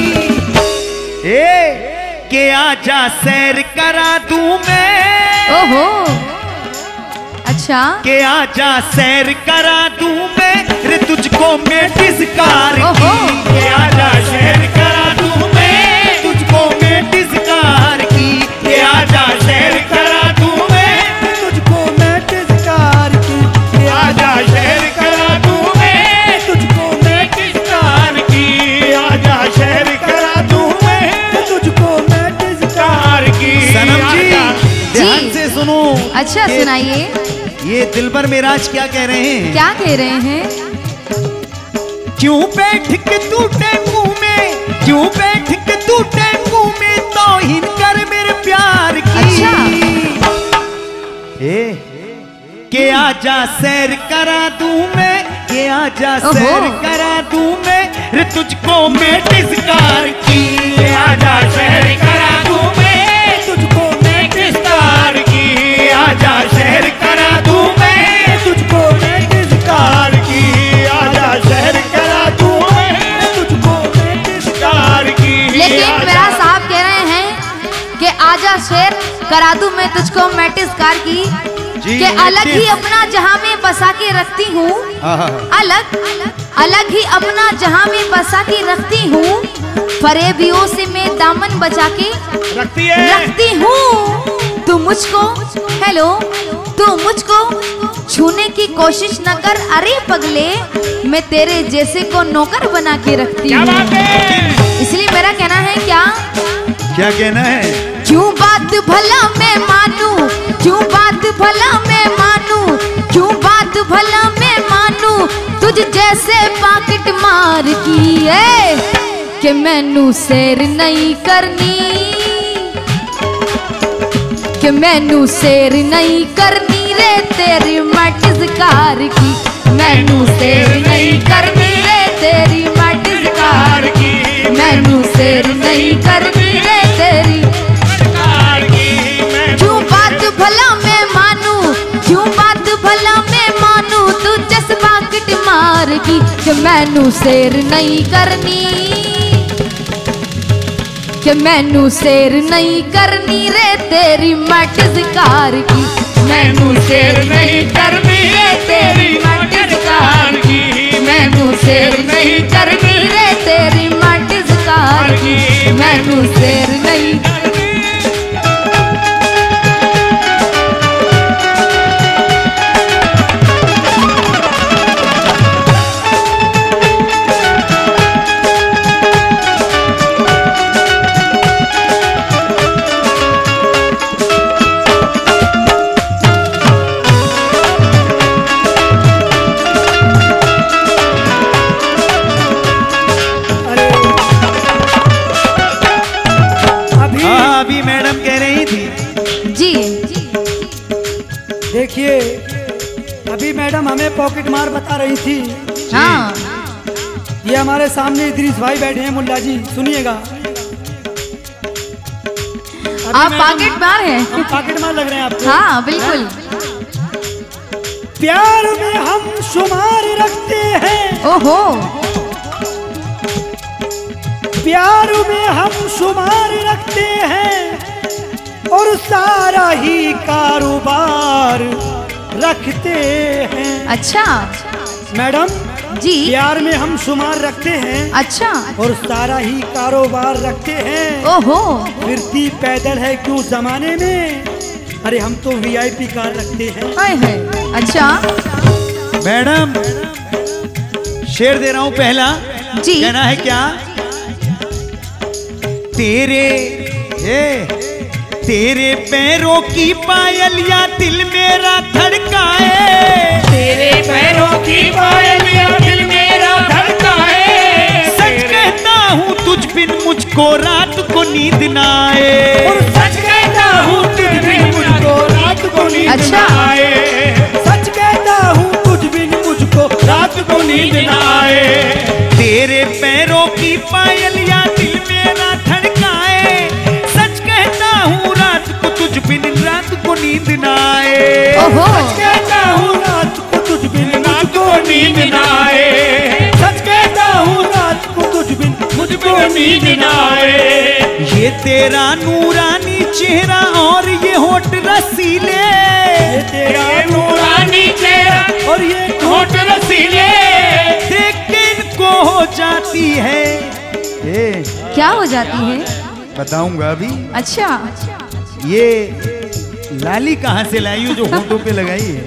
ए के आजा सैर करा दूं मैं, ओहो, अच्छा, के आजा सैर करा दूं मैं रे तुझको मैं डिस्कार ओहो। की। के आजा सैर करा दूं मैं तुझको मैं डिस्कार की। के आजा सैर करा दूं मैं तुझको मैं तिरस्कार की, आजा शहर करा दूं मैं तुझको मैं किस्तान की, आजा शहर करा दूं मैं तुझको मैं तिरस्कार कार की। सनम जी आजा। ध्यान से सुनो। अच्छा ये- सुनाइए, ये दिलबर मेराज क्या कह रहे हैं? क्या कह रहे हैं? क्यों बैठ के तू टेम्पू में, क्यों बैठ के तू टेम्पू में तौहीन कर मेरे प्यार की। अच्छा। ए के आजा सैर करा दूं मैं, के आजा ओहो। सैर करा दूं मैं रे तुझको मैं डिस्कार की। के आजा सैर करा दूं मैं तुझको मैं किस्तार की, आजा शहर करा दूं मैं तुझको मैं कार की, आजा शहर करा दूं मैं तुझको मैं कार की। लेकिन आजा- मेरा साहब कह रहे हैं कि आजा शेर करा दूं मैं तुझको मैटिस कार की, जी, कि अलग ही मैटिस। अपना जहां में बसा के रखती हूँ, आहा। अलग अलग ही अपना जहां में बसा के रखती हूँ, फरेबियों से मैं दामन बचा के रखती है रखती हूँ। तू मुझको हेलो तू मुझको छूने की कोशिश न कर, अरे पगले मैं तेरे जैसे को नौकर बना के रखती क्या हूँ। बात है? इसलिए मेरा कहना है क्या, क्या कहना है? क्यों बात भला मैं मानूं, क्यों बात भला मैं मानूं, क्यों बात भला मैं मानूं तुझ जैसे पाकिट मार की है कि मैनू शेर नहीं करनी, कि मैनू शेर नहीं करनी रे तेरी मटजकार की, मैनू शेर नहीं करनी रे तेरी मटजकार की, मैनू शेर नहीं करनी रे तेरी। कार की मैं क्यों बात भला मैं मानूं, क्यों बात भला मैं मानूं तू जज्बा किट मार की, कि मैनू शेर नहीं करनी, कि मैनू शेर नहीं करनी रे तेरी मटजकार की, मैनू शेर नहीं करनी रे तेरी मटजकार की, मैनू शेर नहीं करनी रे तेरी मटजकार की, मैनू शेर नहीं। अरे अभी हाँ अभी मैडम कह रही थी। जी देखिए, अभी मैडम हमें पॉकेट मार बता रही थी। हाँ ये हमारे सामने इदरीस भाई बैठे हैं, मुल्ला जी सुनिएगा। अभी आप मैडम- पॉकेट मार हैं। हम पॉकेट मार लग रहे हैं आपको। हाँ बिल्कुल। प्यार में हम शुमार रखते हैं, ओहो प्यार में हम शुमार रखते हैं और सारा ही कारोबार रखते हैं। अच्छा मैडम जी, प्यार में हम शुमार रखते हैं अच्छा और सारा ही कारोबार रखते हैं। ओहो फिरती पैदल है क्यों जमाने में, अरे हम तो वीआईपी कार रखते हैं। हाय हाय। अच्छा मैडम शेर दे रहा हूं पहला। जी कहना है क्या? तेरे ए, तेरे पैरों की पायलिया दिल मेरा धड़काए, तेरे पैरों की पायलिया दिल मेरा धड़काए, सच कहता हूँ तुझ बिन मुझको रात को नींद ना आए। और सच कहता हूँ तुझ बिन मुझको रात को नींद अच्छा। न आए। सच कहता हूँ तुझ बिन मुझको रात को नींद न आए। तेरे पैरों की पायल या दिल मेरा धड़काए, सच कहता हूँ रात को तुझ बिन रात को नींद न आए। ओहो। सच कहता हूँ रात को तुझ बिन रात को नींद न आए। सच कहता हूँ रात को तुझ बिन मुझको नींद न आए। ये तेरा नूरानी चेहरा और ये होठ रसीले, ये तेरा ये नूरानी चेहरा और ये होठ रसीले। देख के इनको हो जाती है। ए, क्या हो जाती है? बताऊंगा अभी। अच्छा। ये लाली कहाँ से लाई हो जो होठों पे लगाई है?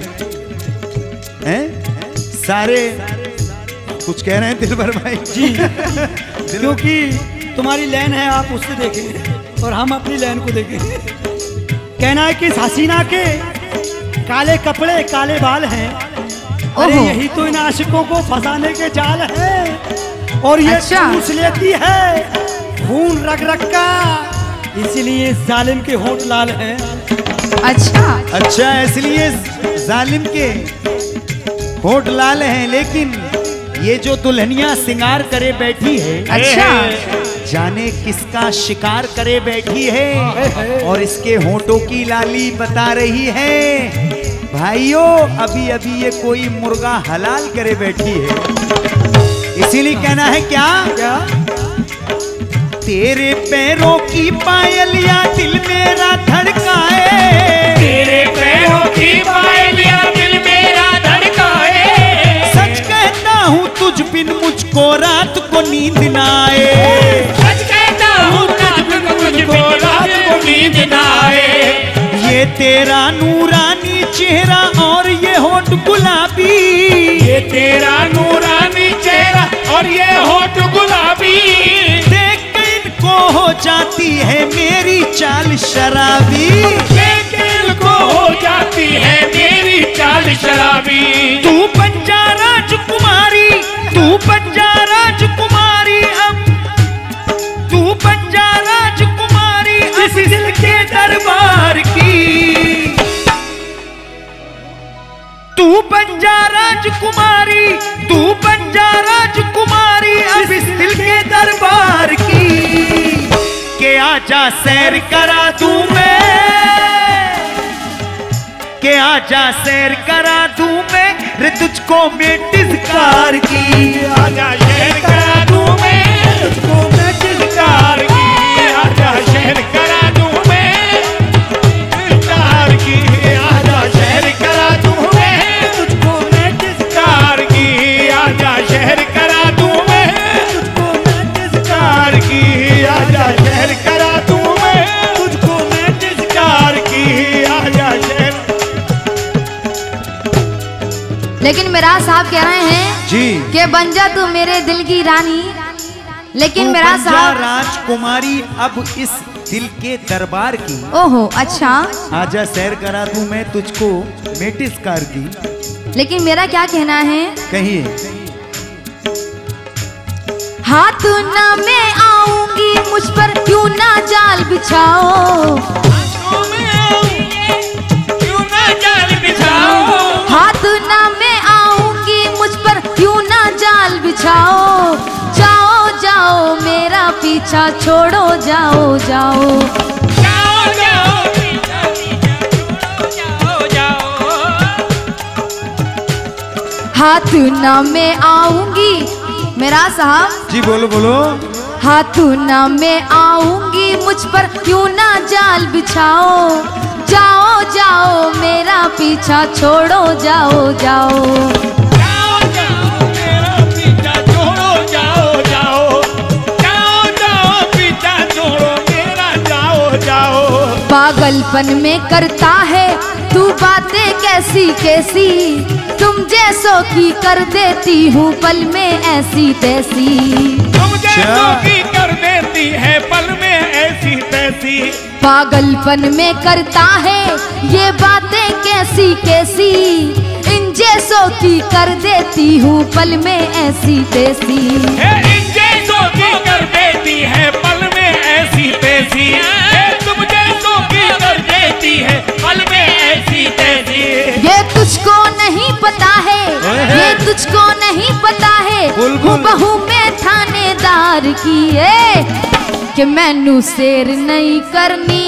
हैं? सारे कुछ कह रहे हैं दिलबर भाई जी क्योंकि तुम्हारी लाइन है, आप उससे देखें और हम अपनी लाइन को देखें। कहना है कि इस हसीना के काले कपड़े काले बाल हैं, अरे ओहो। यही तो इन आशिकों को फंसाने के जाल हैं। और ये अच्छा। चूस लेती है खून रग रग का, इसीलिए इस जालिम के होंठ लाल हैं। अच्छा। अच्छा, इसलिए जालिम के होठ लाल हैं। लेकिन ये जो दुल्हनिया सिंगार करे बैठी है, अच्छा। जाने किसका शिकार करे बैठी है, और इसके होठों की लाली बता रही है भाइयों अभी अभी ये कोई मुर्गा हलाल करे बैठी है। इसीलिए कहना है क्या क्या? तेरे पैरों की पायल या दिल मेरा धड़काए, तेरे पैरों की पायल या दिल मेरा धड़काए। सच कहता हूँ तुझ बिन मुझको रात को नींद न आए। सच कहता हूँ तुझ बिन मुझको रात को नींद न आए। ये तेरा नूरानी चेहरा और ये होठ गुलाबी, ये तेरा नूरानी चेहरा और ये होठ गुलाबी। देख के इनको हो जाती है मेरी चाल शराबी। दिल को हो जाती है मेरी चाल शराबी। तू बन जा राजकुमारी, तू बन जा राजकुमारी, अब तू बन जा राजकुमारी इस दिल के दरबार की। तू बन जा राजकुमारी, तू बन जा राजकुमारी अब इस दिल के दरबार की। के आजा सैर करा दूं मैं, के आजा सैर करा दूं मैं रे तुझको मैं टिजकार की। आजा शहर करा दूं मैं तुझको मैं टिजकार की। आजा शहर करा दूं मैं टिजकार की। आजा शहर करा दूं मैं तुझको मैं टिजकार की। आजा शहर करा दूं मैं तुझको मैं टिजकार की। आजा शहर करा दूं मैं तुझको मैं टिजकार की। आजा शहर। लेकिन मेरा साहब कह रहे हैं जी कि बन जा तू मेरे दिल की रानी। लेकिन तू मेरा बन जा साहब राजकुमारी अब इस दिल के दरबार की। ओहो। अच्छा। आजा सैर करा दूं मैं तुझको मैं टिजकार की। लेकिन मेरा क्या कहना है? कहिए। हाथ ना मैं आऊंगी मुझ पर क्यों ना जाल बिछाओ। क्यों ना जाल बिछाओ। हाथ ना मैं आऊंगी मुझ पर क्यों ना जाल बिछाओ। जाओ जाओ मेरा पीछा छोड़ो, जाओ जाओ। जाओ जाओ पीछा पीछा जाओ जाओ। हाथ ना मैं आऊंगी मेरा साहब। जी बोलो बोलो। हाथ ना मैं आऊंगी मुझ पर क्यों ना जाल बिछाओ। जाओ जाओ मेरा पीछा छोड़ो, जाओ जाओ। जाओ जाओ मेरा पीछा छोड़ो, जाओ जाओ। जाओ जाओ पीछा छोड़ो मेरा, जाओ जाओ। पागलपन में करता है तू बातें कैसी कैसी, तुम जैसों की कर देती हूँ पल में ऐसी तैसी। तुम जैसों की कर देती है पल में ऐसी तैसी। पागलपन में करता है ये बातें कैसी कैसी, इन जैसों की कर देती हूँ पल में ऐसी तैसी। इन जैसों की कर देती है पल में ऐसी तैसी। तुम जैसों की कर देती है पल में ऐसी तैसी। की ए कि मैनू शेर नहीं करनी,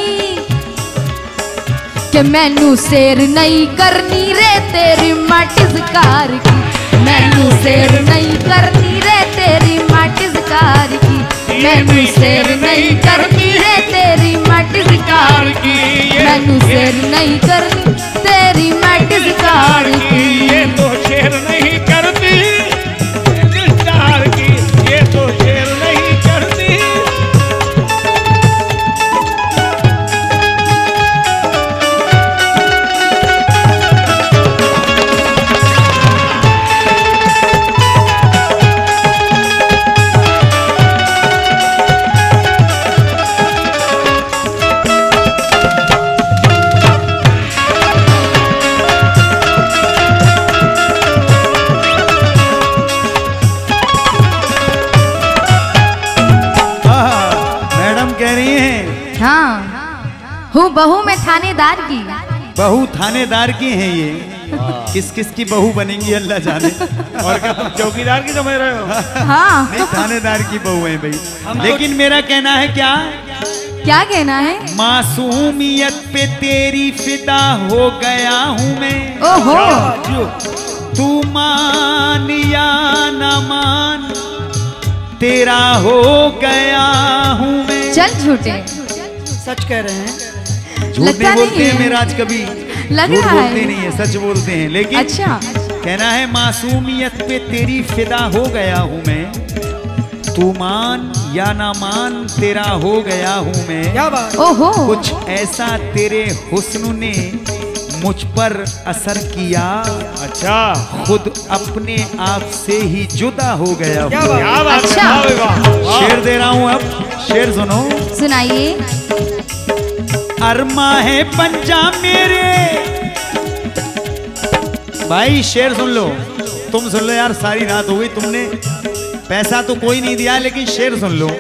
कि मैनू शेर नहीं करनी रे तेरी माटिजकार की, मैनू शेर नहीं करनी रे तेरी माटिजकार की, मैनू शेर नहीं करनी रे तेरी माटिजकार की, मैनू शेर नहीं करनी तेरी माटिजकार की। ये तो शेर नहीं करती दिलदार की, ये तो शेर नहीं करती। हूँ बहू में थानेदार की, बहू थानेदार की हैं ये, किस किस की बहू बनेंगी अल्लाह जाने। और क्या तुम चौकीदार की समझ रहे हो? हाँ नहीं थानेदार की बहू है भाई। लेकिन मेरा कहना है क्या क्या कहना है? मासूमियत पे तेरी फिदा हो गया हूँ मैं, ओहो तू मान या न मान तेरा हो गया हूँ मैं। चल झूठे, सच कह रहे हैं। झूठ नहीं बोलते हैं मेराज, कभी लग झूठ रहा बोलते है। नहीं है, सच बोलते हैं। लेकिन अच्छा कहना है मासूमियत पे तेरी फिदा हो गया हूँ मैं, तू मान या ना मान तेरा हो गया हूँ मैं। क्या बात। ओहो कुछ ऐसा तेरे हुस्न ने मुझ पर असर किया, अच्छा खुद अपने आप से ही जुदा हो गया हूँ। क्या बात। क्या बात है, अच्छा। वाह भाई वाह। शेर दे रहा हूँ, अब शेर सुनो। सुनाइए। अरमा है पंजा मेरे, भाई शेर सुन लो, तुम सुन लो यार, सारी रात हो गई, तुमने पैसा तो कोई नहीं दिया, लेकिन शेर सुन लो।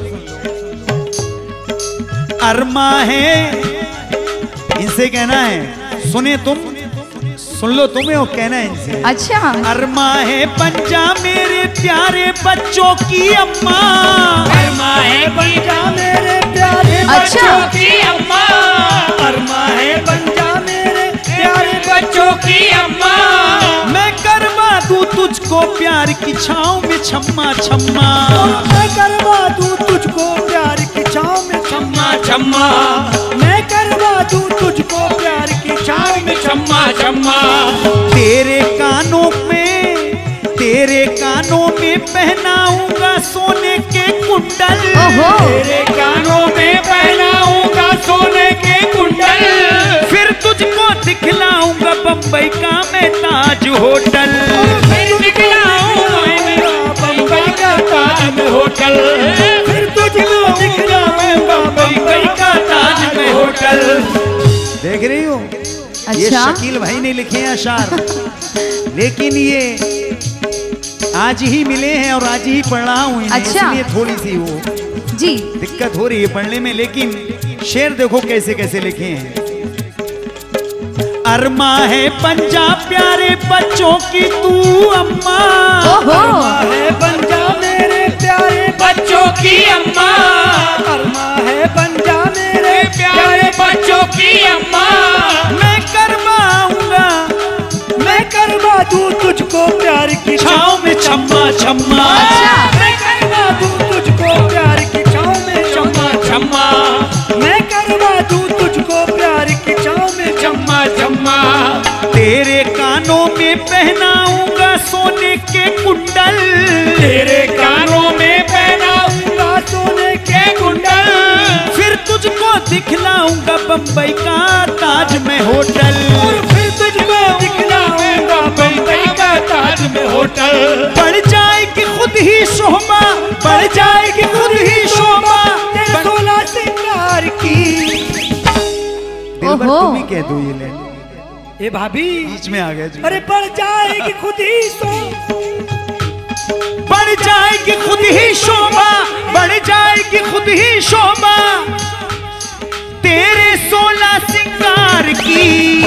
अरमा है, इनसे कहना है, सुने तुम, सुन लो तुम्हें और कहना है इनसे। अच्छा अरमा है पंजा मेरे प्यारे बच्चों की अम्मा, अरमा है पंजा मेरे प्यारे अच्छा। बच्चों की अम्मा, अरमा है पंजा मेरे प्यारे बच्चों की अम्मा, मैं करवा दूं तुझको प्यार की छाँव में छम्मा छम्मा, मैं करवा दूं तुझको प्यार की छाँव में छम्मा छम्मा, मैं करवा दूं तुझको प्यार की छाँव में छम्मा छम्मा, तेरे कानों में, तेरे कानों में पहनाऊंगा सोने के कुंडल, ओहो तेरे कानों में पहनाऊंगा सोने के कुंडल, फिर तुझको दिखलाऊंगा बम्बई का मैं ताज होटल, फिर दिखलाऊंगा बम्बई का ताज होटल, फिर तुझको दिखलाऊंगा बम्बई का ताज होटल। देख रही हो, ये अच्छा शकील भाई ने लिखे हैं अशार, लेकिन ये आज ही मिले हैं और आज ही पढ़ रहा हूँ इन्हें, अच्छा। इसलिए थोड़ी सी वो जी दिक्कत हो रही है पढ़ने में। लेकिन शेर देखो कैसे कैसे लिखे हैं। अरमा है पंजाब प्यारे बच्चों की तू अम्मा, ओहो है पंजा मेरे प्यारे बच्चों की अम्मा, अरमा है पंजा मेरे प्यारे बच्चों की अम्मा, मैं करवाऊंगा, मैं करवा दूं तुझको प्यार की छाँव में छम्मा छम्मा, अच्छा। मैं करवा दूं तुझको प्यार की छाँव में छम्मा छम्मा, मैं करवा दूं तुझको प्यार की छाँव में छम्मा छम्मा, तेरे कानों में पहनाऊंगा सोने के कुंडल, तेरे कानों में पहनाऊंगा सोने के कुंडल, फिर तुझको दिखलाऊंगा बम्बई का ताज में होटल, और फिर तुझको दिखलाऊंगा बम्बई का ताज में होटल, बढ़ जाएगी खुद ही शोभा, बढ़ जाएगी खुद ही शोभा तेरे सोलह सिंगार की। दिलबर ओहो। तुम ही कह दो ये ले, ए भाभी बीच में आ गया जी। अरे बढ़ जाएगी खुद ही सो, बढ़ जाएगी खुद ही शोभा, बढ़ जाएगी खुद ही शोभा तेरे सोलह सिंगार की,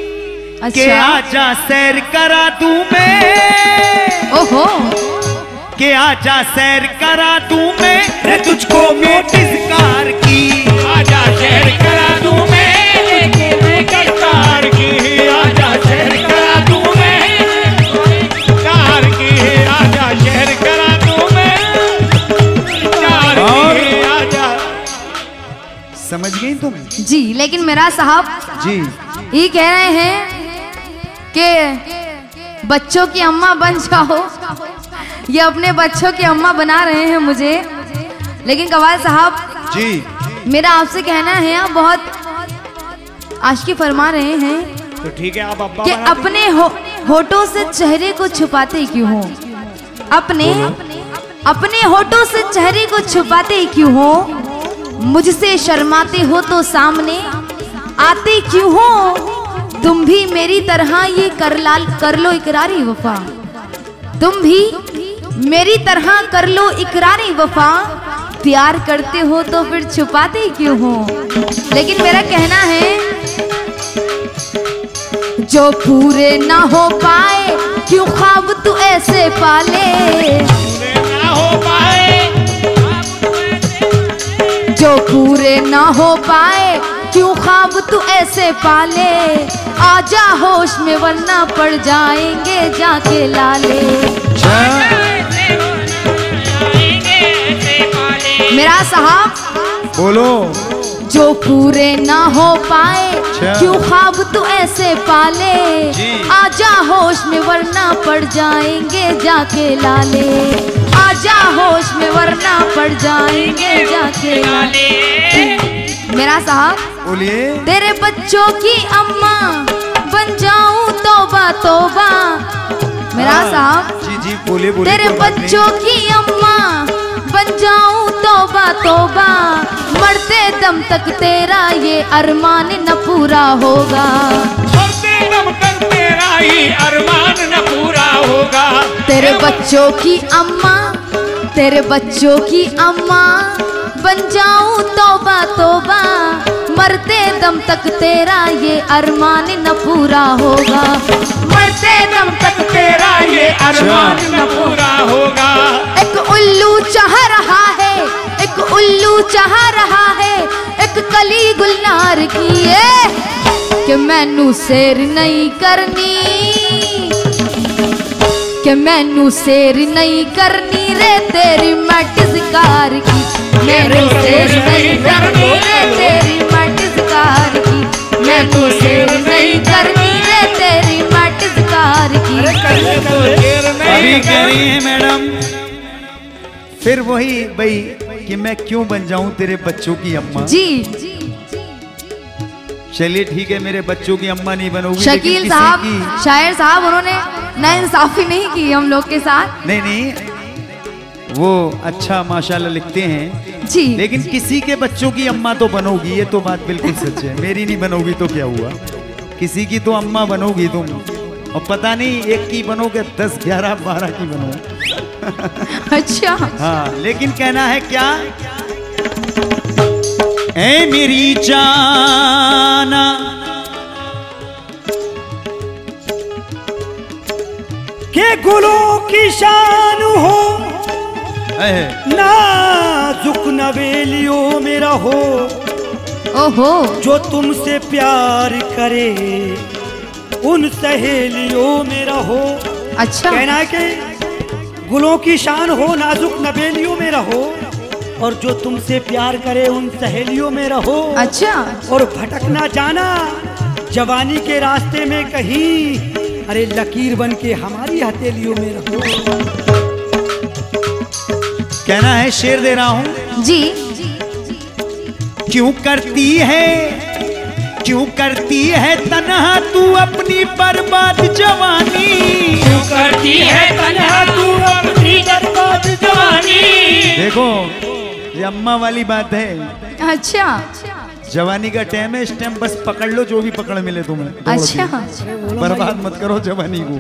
के अच्छा आजा सैर करा दूं मैं, ओहो के आजा सैर करा दूं मैं तुझको नोटिस कार की। आजा सैर करा दूं मैं कार की, आजा सैर करा दूं मैं कार की, आजा सैर करा दूं मैं कार की, आजा। समझ गई तुम? जी, लेकिन मेरा साहब जी ये कह रहे हैं कि बच्चों की अम्मा बन जाओ, ये अपने बच्चों की अम्मा बना रहे हैं मुझे। लेकिन कवाल साहब जी मेरा आपसे कहना है, आप बहुत आशिकी फरमा रहे हैं तो ठीक है, आप अब्बा कि बना अपने हो, होठों से चेहरे को छुपाते क्यों हो, अपने अपने होठों से चेहरे को छुपाते क्यों हो, मुझसे शर्माते हो तो सामने आते क्यों हो, तुम भी मेरी तरह ये कर लाल कर लो इकरारी वफा, तुम भी मेरी तरह कर लो इकरारी वफा, प्यार करते हो तो फिर छुपाते क्यों हो। लेकिन मेरा कहना है जो पूरे ना हो पाए क्यों ख्वाब तू ऐसे पाले, ना हो पाए जो पूरे ना हो पाए क्यों ख्वाब तू ऐसे पाले, आजा होश में वरना पड़ जाएंगे जाके लाले। मेरा साहब बोलो। जो पूरे ना हो पाए क्यों ख्वाब तू ऐसे पाले, आजा होश में वरना पड़ जाएंगे जाके लाले, आजा होश में वरना पड़ जाएंगे जाके लाले। मेरा साहब बोलिए। तेरे बच्चों की अम्मा बन जाऊं तौबा तौबा। मेरा साहब जी जी बोले बोले। तेरे बच्चों की अम्मा बन जाऊं तौबा तौबा, मरते दम तक तेरा ये अरमान न पूरा होगा, मरते दम तक तेरा ये अरमान न पूरा होगा। तेरे बच्चों की अम्मा तेरे बच्चों की अम्मा बन जाऊं तौबा तौबा, मरते दम तक तेरा ये अरमान न पूरा होगा, मरते दम तक तेरा ये अरमान न पूरा होगा। एक उल्लू चाह रहा है, एक उल्लू चाह रहा है, एक कली गुलनार की है कि मैनू शेर नहीं करनी, कि मैनू शेर नहीं करनी रे तेरी मट शिकार की, मैनू शेर नहीं करनी रे तेरी मट शिकार की, मैनू शेर नहीं करनी रे तेरी मट शिकार की। अभी कह रही है मैडम फिर वही भाई कि मैं क्यों बन जाऊं तेरे बच्चों की अम्मा। जी चलिए ठीक है, मेरे बच्चों की अम्मा नहीं बनोगी, शकील साहब शायर साहब उन्होंने नाइंसाफी नहीं की हम लोग के साथ। नहीं नहीं वो अच्छा माशाल्लाह लिखते हैं जी, लेकिन किसी के बच्चों की अम्मा तो बनोगी, ये तो बात बिल्कुल सच है। मेरी नहीं बनोगी तो क्या हुआ, किसी की तो अम्मा बनोगी तुम, और पता नहीं एक की बनोगे दस ग्यारह बारह की बनोगे। अच्छा हाँ, लेकिन कहना है क्या, ऐ मेरी जाना के गुलों की शान हो, नाजुक नवेलियों में रहो, ओहो जो तुमसे प्यार करे उन सहेलियों में रहो। अच्छा कहना है कि गुलों की शान हो, नाजुक नवेलियों में रहो, और जो तुमसे प्यार करे उन सहेलियों में रहो। अच्छा और भटक ना जाना जवानी के रास्ते में कहीं, अरे लकीर बन के हमारी हथेलियों में रहो। कहना है, शेर दे रहा हूं जी। क्यों करती है क्यों करती है तन्हा तू अपनी बर्बाद जवानी, क्यों करती है तन्हा तू अपनी बर्बाद जवानी। देखो ये अम्मा वाली बात है, अच्छा जवानी का टाइम है, इस टाइम बस पकड़ लो जो भी पकड़ मिले तुम्हें, दौड़ अच्छा के। बर्बाद मत करो जवानी को।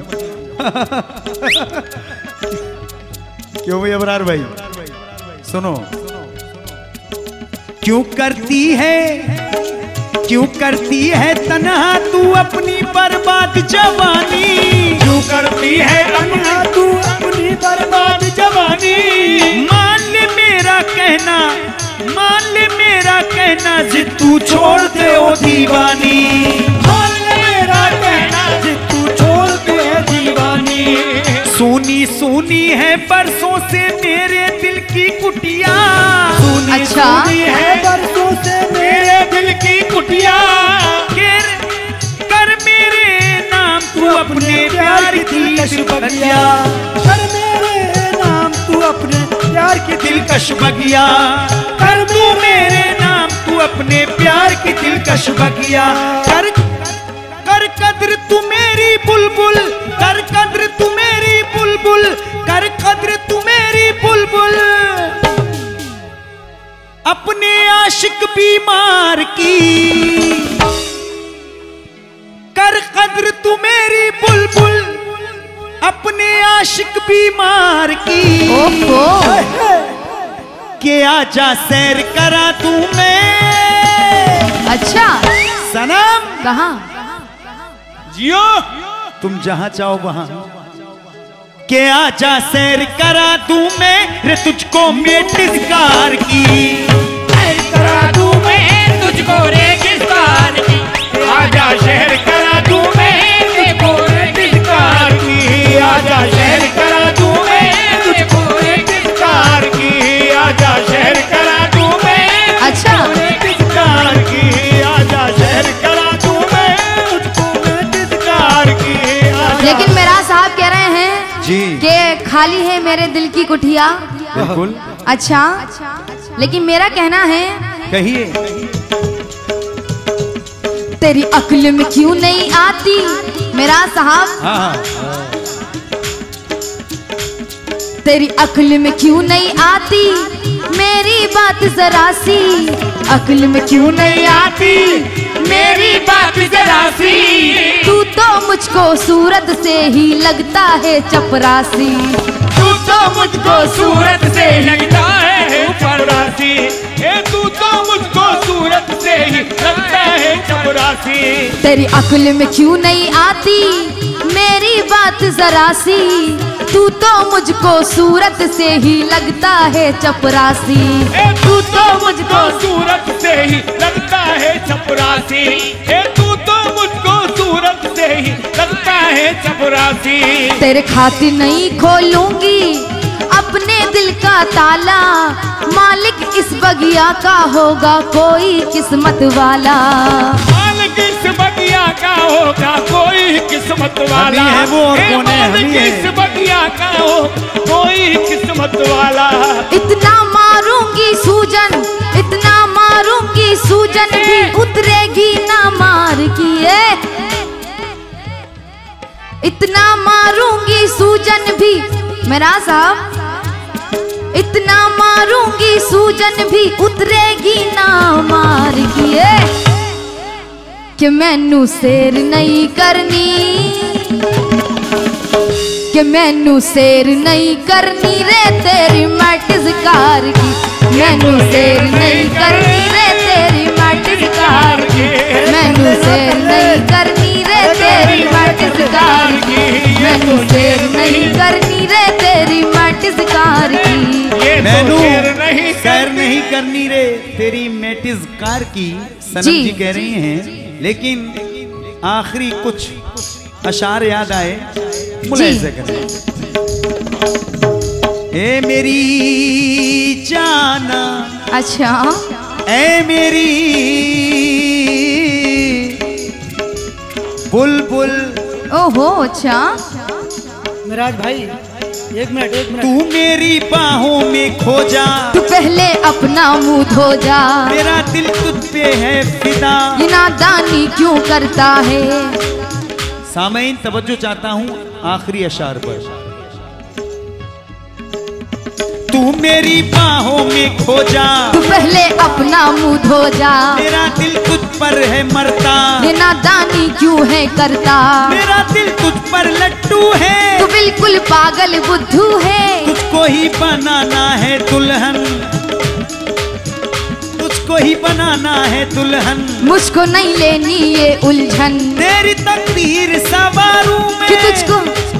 क्यों भाई अबरार भाई सुनो, क्यों करती है क्यों करती है तन्हा तू अपनी बर्बाद जवानी, क्यों करती है तन्हा तू अपनी बर्बाद जवानी। मान ले मेरा कहना, मान ले मेरा कहना, जिद तू छोड़ दे ओ दीवानी। मान ले मेरा कहना, जिद तू छोड़ दे दीवानी। सुनी सुनी है बरसों से मेरे दिल की कुटिया। सुनी अच्छा। सुनी है बरसों से मेरे दिल की कुटिया। कर, कर मेरे नाम तू अपने प्यार की दिलकश बगिया। कर मेरे नाम तू अपने प्यार की दिलकश बगिया। कर तू मेरे नाम तू अपने प्यार की दिलकश बगिया। कर कर कद्र तू मेरी बुलबुल, कर कद्र तू मेरी बुलबुल, कर कद्र तू मेरी बुलबुल। अपने आशिक बीमार की कर कद्र तू मेरी बुलबुल, अपने आशिक बीमार की। ओहो। के आजा सैर करा तू मैं। अच्छा। सनम कहाँ? जियो तुम जहां चाहो वहां। के आजा सैर करा दूं मैं रे तुझको मेटिस्कार की। सैर करा दूं मैं तुझको रेगिस्तान की। आजा शहर करा दूं मैं तुझको रेगिस्तान की। आजा शहर करा दूं मैं तुझको रेगिस्तान की। आजा शहर करा दूं मैं अच्छा। रेगिस्तान की। आजा शहर करा दूं मैं तुझको रेगिस्तान की। लेकिन मेरा साहब कह रहे हैं जी कि खाली है मेरे दिल की कुटिया। बिल्कुल। अच्छा, लेकिन मेरा कहना है कहिए। तेरी अक्ल में क्यों नहीं आती मेरा साहब, हाँ हाँ तेरी अक्ल में क्यों नहीं आती मेरी बात जरा सी, अक्ल में क्यों नहीं आती मेरी बात जरा सी। तू तो मुझको सूरत से ही लगता है चपरासी, तू तो मुझको सूरत से लगता है चपरासी। ए तू तो मुझको सूरत से ही लगता है चपरासी। तेरी अक्ल में क्यों नहीं आती मेरी बात जरा सी, तू तो मुझको सूरत से ही लगता है चपरासी। ए तू तो मुझको सूरत से ही लगता है चपरासी। ए तू तो मुझको सूरत से ही लगता है चपरासी। तेरे खातिर नहीं खोलूंगी अपने दिल का ताला, मालिक इस बगिया का होगा कोई किस्मत वाला। मालिक इस बगिया का होगा कोई किस्मत वाला। हम ही हैं वो और ए कौन है? हम ही मालिक हैं। इस बगिया का हो कोई किस्मत वाला। इतना मारूंगी सूजन, इतना मारूंगी सूजन भी उतरेगी ना मार की। इतना मारूंगी सूजन भी मेरा साहब, इतना मारूंगी सूजन भी उतरेगी ना मार की। कि मैनू शेर नहीं करनी, कि मैनू शेर नहीं करनी रे तेरी मैटिस कार की। मैनू शेर नहीं करनी रे तेरी मैटिस कार की। मैनू शेर नहीं करनी रे तेरी मैटिस कार की। मैनू शेर नहीं करनी रे तेरी मैटिस कार की। मैनू शेर नहीं सैर नहीं करनी रे तेरी मेटिस कार की। सनम जी। जी कह रही हैं, लेकिन आखिरी कुछ अशार याद आए, मुलाहिजा करें। ए मेरी जाना, अच्छा। ए मेरी बुलबुल, ओहो अच्छा। मिराज भाई एक मिनट एक तू मिनट। मेरी बाहों में खो जा, तू पहले अपना मुंह धो जा, मेरा दिल तुझ पे है फिदा। ये नादानी क्यों करता है। सामईन तवज्जो चाहता हूँ आखिरी अशार पर। तू मेरी बाहों में खो जा, तू पहले अपना मुंह धो जा, मेरा दिल तुझ पर है मरता। ये नादानी क्यों है करता। मेरा दिल तुझ पर लट्टू है, तू बिल्कुल पागल बुद्धू है। तुझको ही बनाना है दुल्हन, तुझको ही बनाना है दुल्हन। मुझको नहीं लेनी ये उलझन, तेरी तकदीर सवारूं मैं, कि तुझको कि तुझको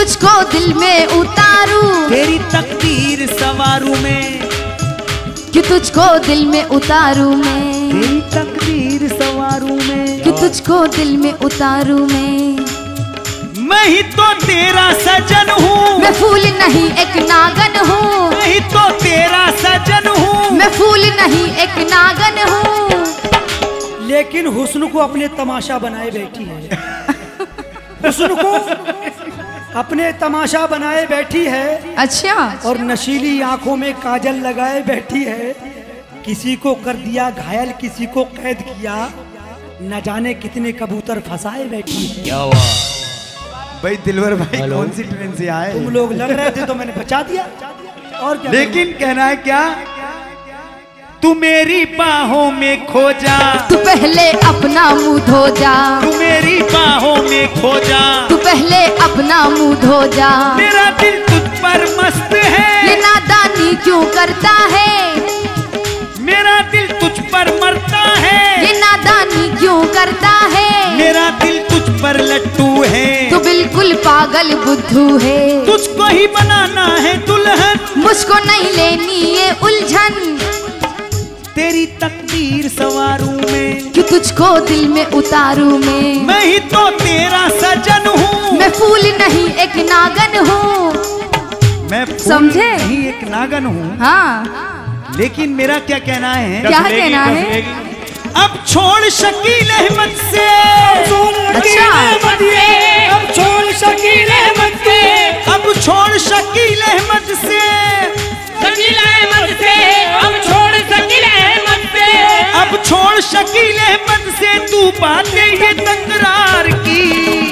तुझको दिल में उतारूं, तेरी तकदीर सवारूं मैं, कि तुझको दिल में उतारूं मैं, तेरी तकदीर सवारूं मैं, कि तुझको दिल में उतारूं मैं। मैं ही तो तेरा सजन हूँ, मैं फूल नहीं एक नागन हूँ, मैं ही तो तेरा सजन हूँ, मैं फूल नहीं एक नागन हूँ। लेकिन हुस्न को अपने तमाशा बनाए बैठी है, हुस्न को अपने तमाशा बनाए बैठी है। अच्छा। और नशीली आंखों में काजल लगाए बैठी है। किसी को कर दिया घायल, किसी को कैद किया, न जाने कितने कबूतर फंसाए बैठी है। क्या हुआ भाई दिलवर भाई कौन सी ट्रेन से आए? तुम लोग लग रहे थे तो मैंने बचा दिया। और क्या? लेकिन कहना है क्या, तू मेरी बाहों में खो जा, तू पहले अपना मुंह धो जा, तू मेरी बाहों में खो जा, तू पहले अपना मुंह धो जा। मेरा दिल तुझ पर मस्त है, ये नादानी क्यों करता है, मेरा दिल तुझ पर मरता है, ये नादानी क्यों करता है। मेरा दिल तुझ पर लट्टू है, तू बिल्कुल पागल बुद्धू है, तुझको ही बनाना है दुल्हन, मुझको नहीं लेनी ये उलझन। तेरी तकदीर सवारूं मैं, कि तुझको दिल में उतारूं मैं, मैं ही तो तेरा सजन हूँ, मैं फूल नहीं एक नागन हूँ। मैं फूल समझे? नहीं एक नागन हूँ। हाँ, लेकिन मेरा क्या कहना है, क्या कहना है? अब छोड़ शकील अहमद से, अच्छा। अब छोड़ शकील अहमद से, अब छोड़ शकील अहमद से, शकील अहमद से, अब छोड़ शकील अहमद से, अब छोड़ शकील अहमद से तू बातें ये तकरार की,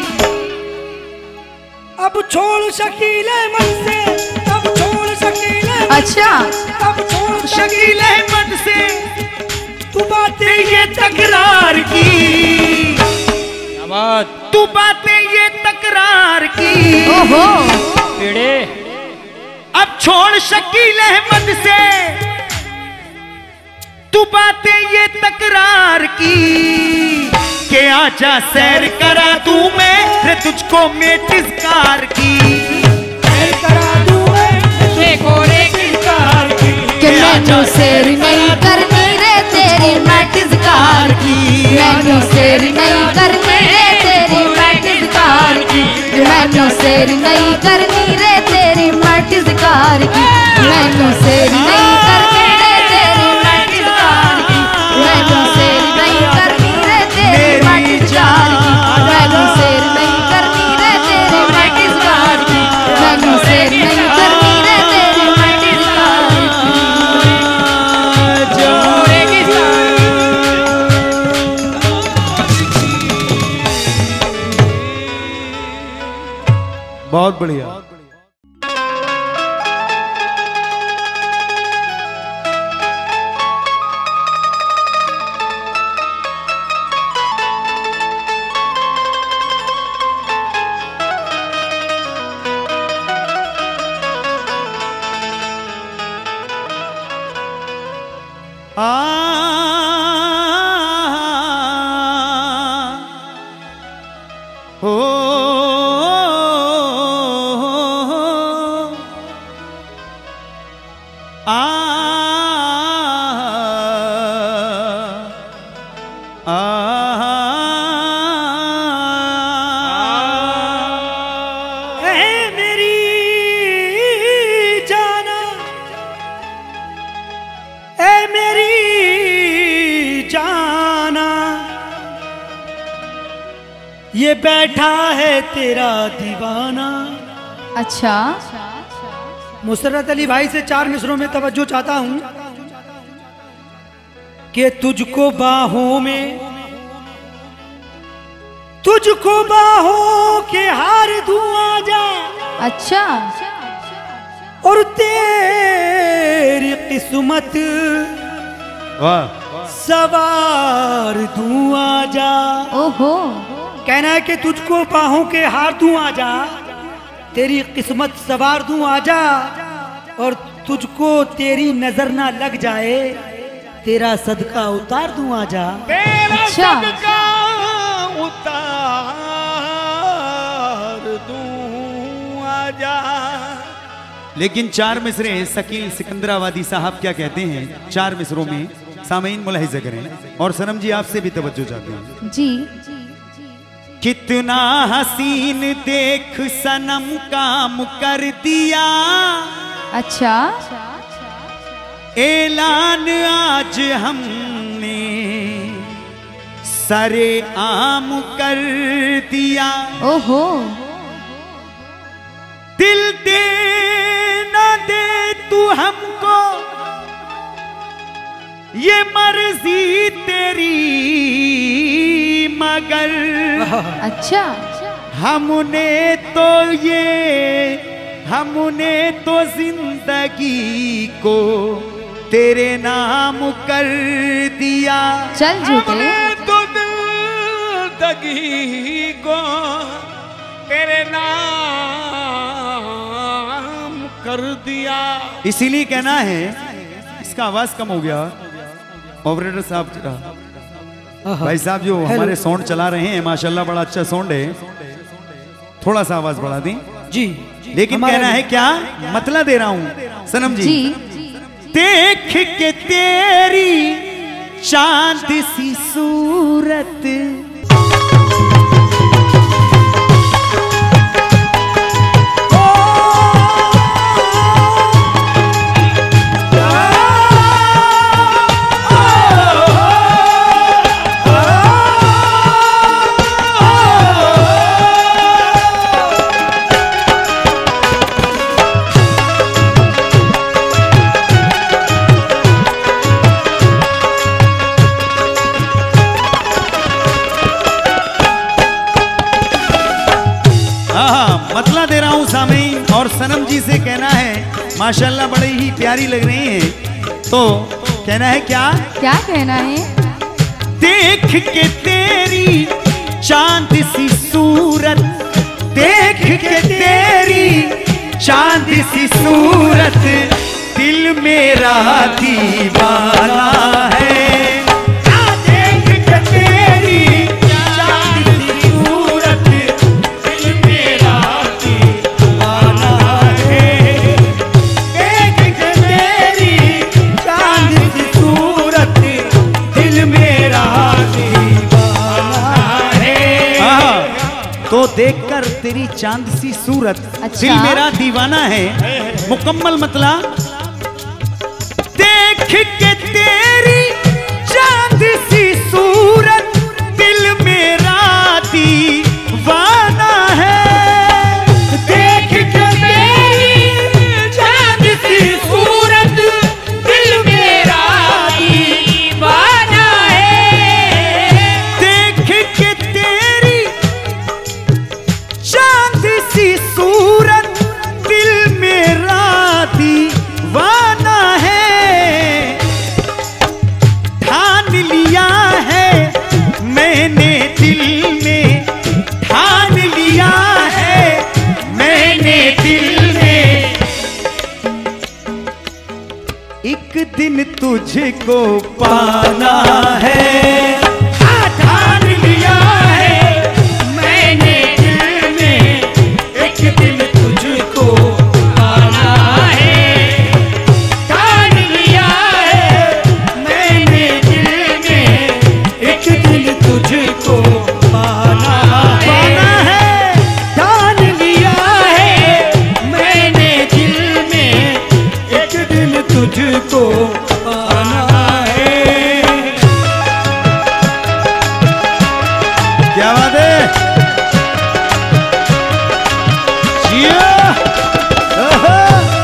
अब छोड़ शकील अहमद से, अब छोड़ शकील अहमद, अच्छा। अब छोड़ शकील अहमद से तू बातें ये तकरार की, क्या बात तू बातें ये तकरार की। ओहो, पेड़े अब छोड़ शकील अहमद से तू बातें ये तकरार की, के आजा सैर करा तू मैं रे तुझको मेटिस कार की, सैर करा दूं मैं देखो रे किस कार की, कि मैनू शेर नहीं करनी रे तेरी मैटिस कार की, मैनू शेर नहीं करनी रे तेरी मैटिस कार की, मैनू शेर नहीं करनी रे तेरी मैटिस कार की, मैनू शेर नहीं करनी रे तेरी मैटिस कार की, मैनू शेर नहीं करनी रे तेरी मैटिस कार की, मैनू शेर नहीं करनी रे तेरी मैटिस कार की, मैनू शेर नहीं करनी रे तेरी मैटिस कार की। जो रे किस बहुत बढ़िया। आ हो आ आ ए मेरी जाना, ए मेरी जाना, ये बैठा है तेरा दीवाना। अच्छा। मुसरत अली भाई से चार मिसरों में तवज्जो चाहता हूं कि तुझको बाहों में, तुझको बाहों के हार दूं आजा, अच्छा। और तेरी किस्मत वाह सवार दूं आजा। ओहो, कहना है कि तुझको बाहों के हार दूं आजा, तेरी किस्मत सवार दूं आजा, और तुझको तेरी नजर ना लग जाए, तेरा सदका उतार दूं आजा। तेरा अच्छा। सदका उतार दूं राजा। लेकिन चार मिसरे शकील सिकंदराबादी साहब क्या कहते हैं चार मिसरों में, सामीन मुलाहिजा करें। और सनम जी आपसे भी तवज्जो चाहते हैं जी। कितना हसीन देख सनम काम कर दिया, अच्छा ऐलान आज हमने सरे आम कर दिया। ओहो। दिल दे ना दे तू हमको, ये मर्जी तेरी, मगर अच्छा हमने तो ये हमने तो जिंदगी को तेरे नाम कर दिया। चल झूठे। हमने तो जिंदगी को तेरे नाम कर दिया। इसीलिए कहना है, इसका आवाज कम हो गया ऑपरेटर साहब का। भाई साहब जो हमारे साउंड चला रहे हैं माशाल्लाह बड़ा अच्छा साउंड है, थोड़ा सा आवाज बढ़ा दें जी। लेकिन कहना है क्या, मतला दे रहा हूं सनम जी, जी। देख के तेरी चांद सी सूरत, मतला दे रहा हूं सामीन। और सनम जी से कहना है माशाल्लाह बड़े ही प्यारी लग रही हैं, तो कहना है क्या क्या कहना है। देख के तेरी चांद सी सूरत, देख के तेरी चांद सी सूरत, दिल मेरा दीवाना है। देख के तेरी चांद सी सूरत, दिल मेरा दीवाना है। देख के तेरी चांद सी सूरत, दिल मेरा दीवाना है। तो देखकर तेरी चांद सी सूरत, अच्छा। दिल मेरा दीवाना है। मुकम्मल मतला, देख के तेरी चांद सी सूरत, दिल मेरा दीवाना है। देख के तेरी चांद सी सूरत, दिल मेरा दीवाना है। देख के तेरी चांद सी सूरत, दिल मेरा दीवाना है। ठान लिया है मैंने दिल में, ठान लिया है मैंने दिल में, एक दिन तुझको पाना है। ठान लिया है मैंने दिल में, एक दिन तुझको पाना है। ठान लिया है मैंने दिल में, एक दिन तुझको पाना है। ठान लिया है मैंने दिल में, एक दिन तुझको पाना है। क्या बात है, जिया। ओहो।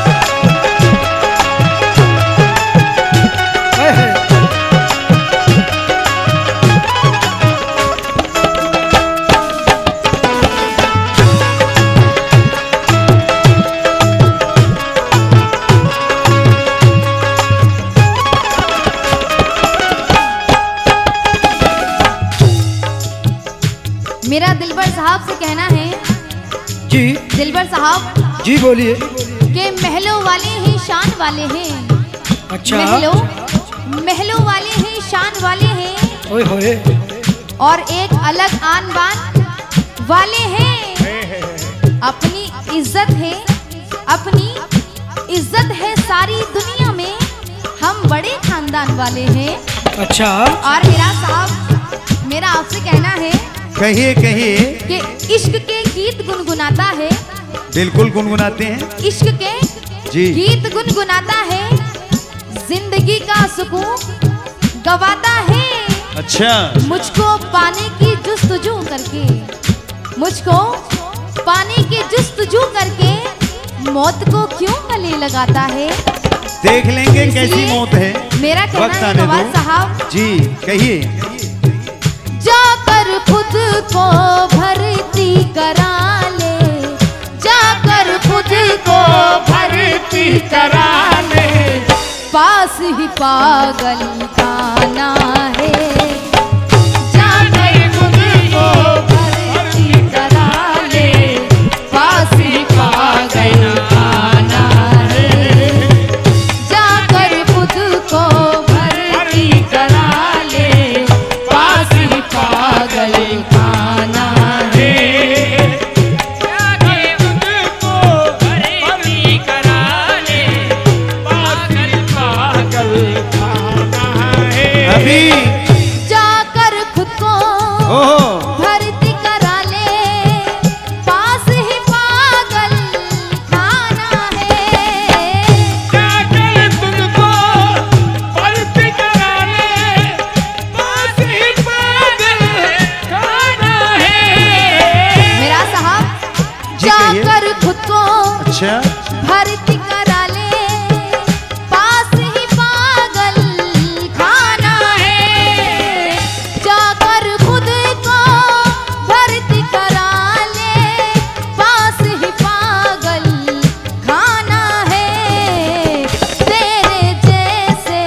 है, है। मेरा दिलबर साहब से कहना है, जी दिलबर साहब जी बोलिए। के महलों वाले ही शान वाले हैं। अच्छा। महलों महलों वाले ही शान वाले हैं, ओए होए। और एक अलग आन बान वाले हैं। अपनी इज्जत है, अपनी इज्जत है सारी दुनिया में, हम बड़े खानदान वाले हैं। अच्छा। और मेरा साहब, मेरा आपसे कहना है, कहिए कहिए। कि इश्क के गीत गुनगुनाता है। बिल्कुल गुनगुनाते हैं। इश्क के जी। गीत गुनगुनाता है, जिंदगी का सुकून गवाता है। अच्छा। मुझको पाने की जुस्तजू करके, मुझको पाने की जुस्तजू करके मौत को क्यों गले लगाता है। देख लेंगे कैसी इसलिए मौत है। मेरा कहना वक्त है आने नवाज दो। साहब, जी कहिए। जाकर खुद को भर्ती करा ले, जाकर खुद को भर्ती करा ले, पास ही पागल खाना है। जाकर खुद को भर्ती करा ले, पास ही पागल खाना है। जाकर खुद को भर्ती करा ले, पास ही पागल खाना है। जाके उनको भर्ती करा ले, पागल पागल खाना है। अभी जाकर खुद को ओहो भर्ती करा ले, पास ही पागल खाना है। जाके तुमको भर्ती करा ले, पास ही पागल खाना है। मेरा साहब, जी कहिए। जाकर खुद को अच्छा। भर्ती करा ले, पास ही पागल खाना है। जाकर खुद को भर्ती करा ले, पास ही पागल खाना है। तेरे जैसे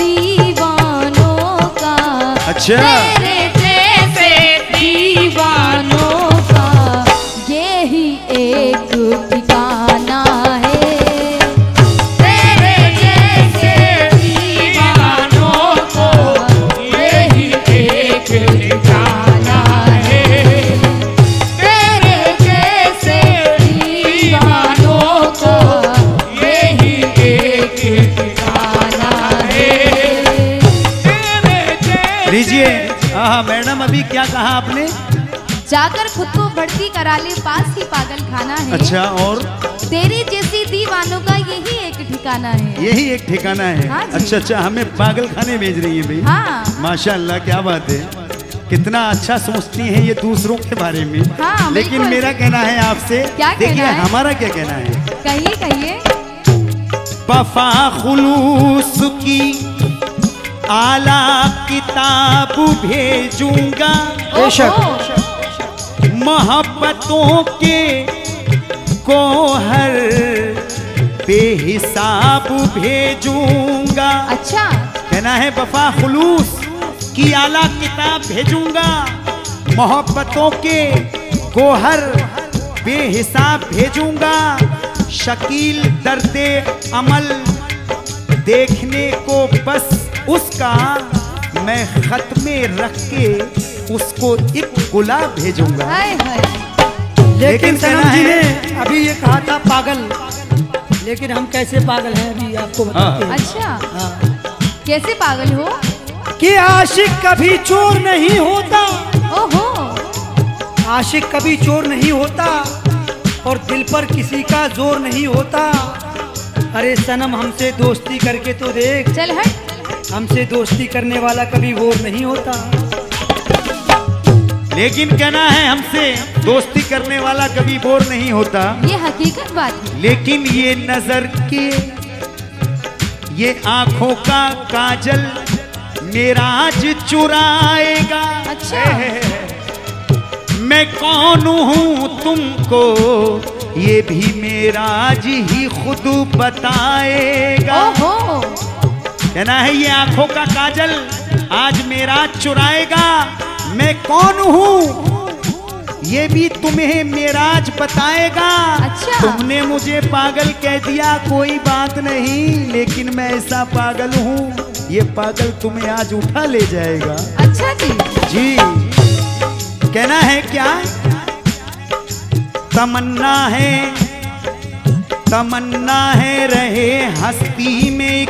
दीवानों का, अच्छा। तेरे जैसे दीवानों का यही एक ठिकाना है। तेरे जैसे दीवानों को यही एक ठिकाना है। तेरे जैसे दीवानों को यही एक ठिकाना है। लीजिए। हाँ मैडम, अभी क्या कहा आपने? जाकर खुद को भर्ती करा ले, पास ही पागल खाना है। अच्छा। और तेरी जैसी दीवानों का यही एक ठिकाना है। यही एक ठिकाना है। हाँ जी। अच्छा अच्छा, हमें पागल खाने भेज रही है भाई। हाँ। माशाल्लाह, क्या बात है। कितना अच्छा सोचती हैं ये दूसरों के बारे में। हाँ, लेकिन बिल्कुल। मेरा कहना है आपसे, क्या कहना देखिए है? हमारा क्या कहना है। कहिए कहिए। वफा खुलूस की आला किताब भेजूंगा, बेशक। मोहब्बतों के कोहर बेहिसाब भेजूंगा। अच्छा। कहना है वफा खुलूस की आला किताब भेजूंगा, मोहब्बतों के गोहर बेहिसाब भेजूंगा। शकील दर्दे अमल देखने को बस उसका मैं खत में रख के उसको एक गुलाब भेजूंगा। हाय हाय। लेकिन लेकिन सनम कहना जी है- ने अभी ये कहा था पागल, लेकिन हम कैसे पागल हैं अभी आपको बताते हैं। अच्छा, हाँ। कैसे पागल हो? कि आशिक कभी चोर नहीं होता, ओहो। आशिक कभी चोर नहीं होता, और दिल पर किसी का जोर नहीं होता। अरे सनम हमसे दोस्ती करके तो देख, चल हट। हमसे दोस्ती करने वाला कभी बोर नहीं होता। लेकिन कहना है हमसे दोस्ती करने वाला कभी बोर नहीं होता। ये हकीकत बात है। लेकिन ये नजर के ये आंखों का काजल मेरा आज चुराएगा। अच्छा। मैं कौन हूँ तुमको ये भी मेरा आज ही खुद बताएगा। ओहो। कहना है ये आंखों का काजल आज मेरा चुराएगा। मैं कौन हूँ ये भी तुम्हें मेराज बताएगा। अच्छा। तुमने मुझे पागल कह दिया कोई बात नहीं, लेकिन मैं ऐसा पागल हूँ ये पागल तुम्हें आज उठा ले जाएगा। अच्छा जी। जी। कहना है क्या? तमन्ना है तमन्ना है रहे हस्ती में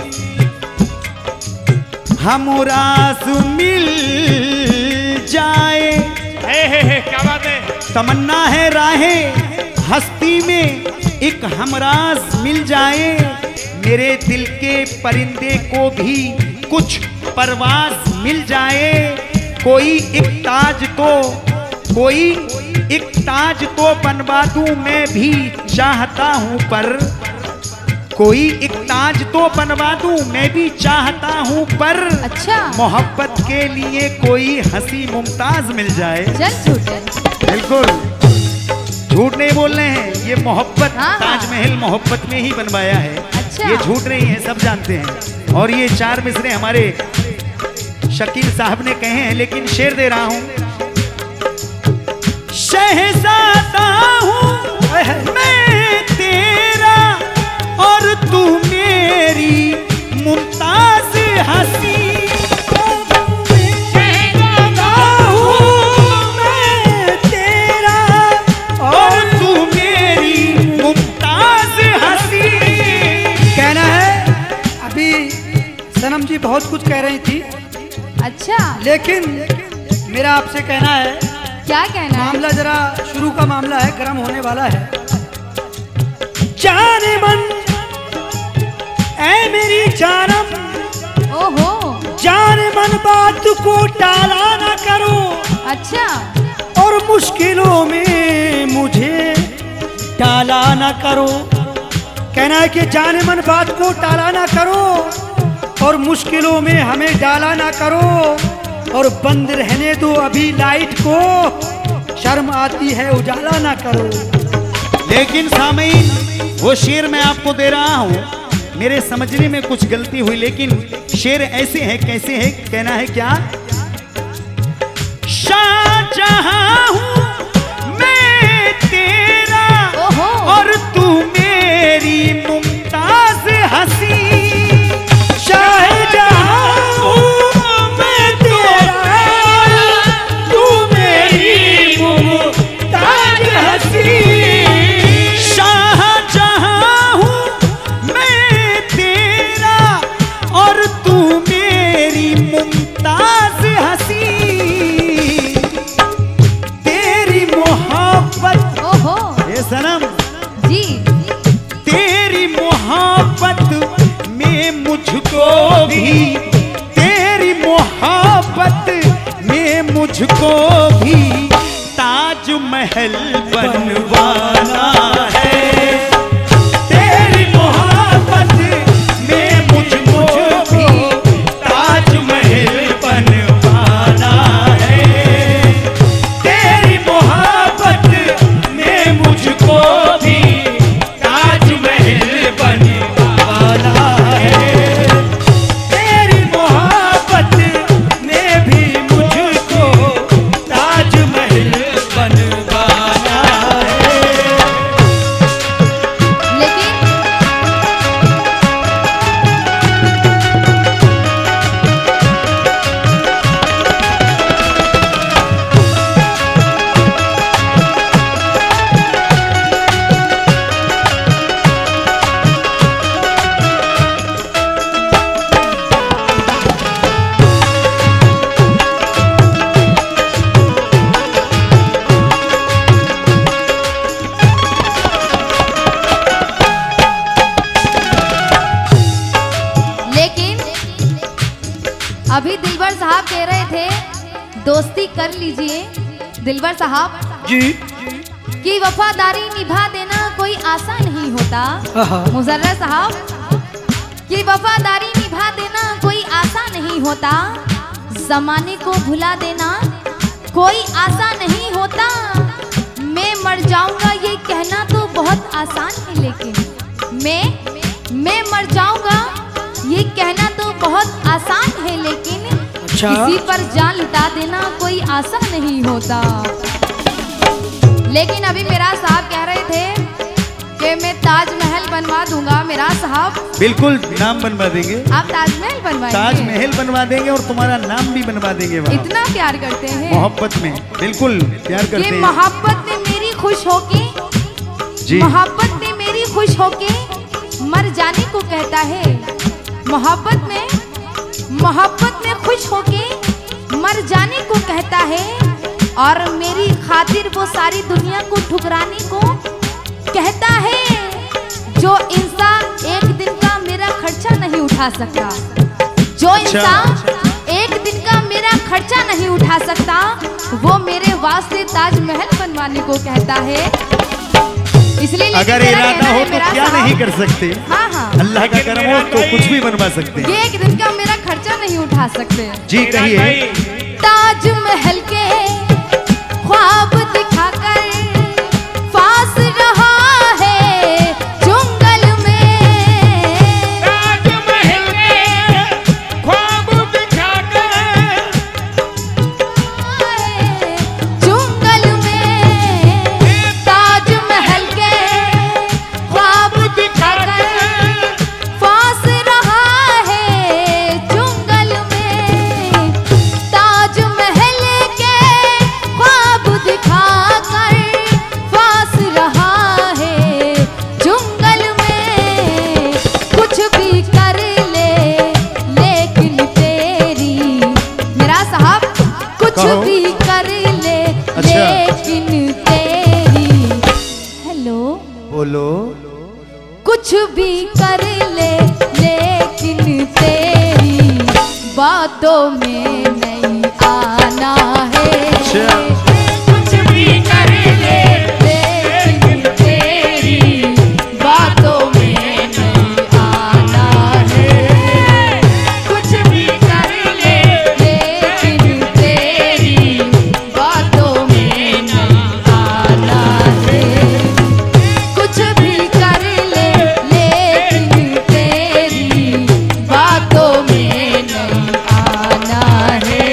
हमरास मिल जाए। हे हे हे क्या बात है। तमन्ना है राहे हस्ती में एक हमराज मिल जाए। मेरे दिल के परिंदे को भी कुछ परवाज मिल जाए। कोई एक ताज तो कोई एक ताज तो बनवा दूं मैं भी चाहता हूं पर कोई एक ताज तो बनवा दूं मैं भी चाहता हूं पर अच्छा मोहब्बत के लिए कोई हंसी मुमताज मिल जाए। चल झूठे। बिल्कुल झूठ नहीं बोल रहे हैं, ये मोहब्बत हाँ, हाँ। ताजमहल मोहब्बत में ही बनवाया है। अच्छा। ये झूठ नहीं है, सब जानते हैं। और ये चार मिसरे हमारे शकील साहब ने कहे हैं, लेकिन शेर दे रहा हूं। शहजादा हूं मैं तेरा और तू मेरी मुमताज हंसी। शहजादा हूँ मैं तेरा और तू मेरी मुमताज हंसी। कहना है अभी सनम जी बहुत कुछ कह रही थी, अच्छा लेकिन मेरा आपसे कहना है, क्या कहना है? मामला जरा शुरू का मामला है, गर्म होने वाला है। जाने मन ऐ मेरी जानम, ओहो जाने मन बात को टाला ना करो अच्छा और मुश्किलों में मुझे टाला ना करो। कहना है कि जाने मन बात को टाला ना करो और मुश्किलों में हमें डाला ना करो और बंद रहने दो अभी लाइट को, शर्म आती है उजाला ना करो। लेकिन सामीन वो शेर मैं आपको दे रहा हूं, मेरे समझने में कुछ गलती हुई, लेकिन शेर ऐसे है, कैसे है, कहना है क्या? शाहजहां हूं मैं तेरा ओहो और तू मेरी मुमताज हंसी। शाहजहां हूं मैं तेरा, तू मेरी मुमताज हंसी। शाहजहां हूं मैं तेरा और तू मेरी मुमताज हंसी। तेरी मोहब्बत ओहो ये सनम जी तेरी मोहब्बत में मुझको भी, तेरी मोहब्बत में मुझको भी ताजमहल बनवाना है। तेरी मोहब्बत में मुझको भी ताजमहल बनवाना है। तेरी मोहब्बत में मुझको भी ताजमहल बनवाना है। तेरी मोहब्बत में भी मुझको ताजमहल बनवाना है। लेकिन लेकिन अभी दिलबर साहब कह रहे थे दोस्ती कर लीजिए दिलबर साहब जी कि वफादारी निभा देना कोई आसान नहीं होता। आहा। मुजर्रर साहब कि वफादारी निभा देना कोई आसान नहीं होता। जमाने को भुला देना कोई आसान नहीं होता। मैं मर जाऊंगा ये कहना तो बहुत आसान है, लेकिन मैं मैं मर जाऊंगा ये कहना तो बहुत आसान है, लेकिन अच्छा। किसी पर जान लुटा देना कोई आसान नहीं होता। लेकिन अभी मेरा साहब कह रहे थे कि मैं ताजमहल बनवा दूंगा। मेरा साहब बिल्कुल नाम बनवा देंगे, आप ताजमहल बनवाएंगे? ताजमहल बनवा देंगे और तुम्हारा नाम भी बनवा देंगे वहाँ। इतना प्यार करते हैं मोहब्बत में बिल्कुल प्यार करते कि हैं मोहब्बत में मेरी खुश होके जी। मोहब्बत में मेरी खुश होके मर जाने को कहता है। मोहब्बत में मोहब्बत में खुश होके मर जाने को कहता है, और मेरी खातिर वो सारी दुनिया को ठुकराने को कहता है। जो इंसान एक दिन का मेरा खर्चा नहीं उठा सकता, जो इंसान एक दिन का मेरा खर्चा नहीं उठा सकता, वो मेरे वास्ते ताजमहल बनवाने को कहता है। इसलिए अगर इरादा हो तो क्या नहीं कर सकते। हाँ हाँ, अल्लाह का करम हो तो कुछ भी बनवा सकते हैं। ये एक दिन का मेरा खर्चा नहीं उठा सकते। जी कहिए। ताजमहल के ख्वाब दिखाकर फास रहा है जंगल में। ताजमहल के ख्वाब दिखाकर जंगल में, ताजमहल के ख्वाब दिखाकर फास रहा है जंगल में। ताजमहल के ख्वाब दिखाकर फास रहा है जंगल में। कुछ भी कर ले लेकिन तेरी, मेरा साहब कुछ कहो। भी कर ले अच्छा। लेकिन तेरी, हेलो, बोलो। कुछ भी कर ले लेकिन तेरी बातों में नहीं आना है। अच्छा। कुछ भी कर ले लेकिन तेरी बातों में नहीं आना है। कुछ भी कर ले लेकिन तेरी बातों में नहीं आना है। कुछ भी कर ले लेकिन तेरी बातों में नहीं आना है।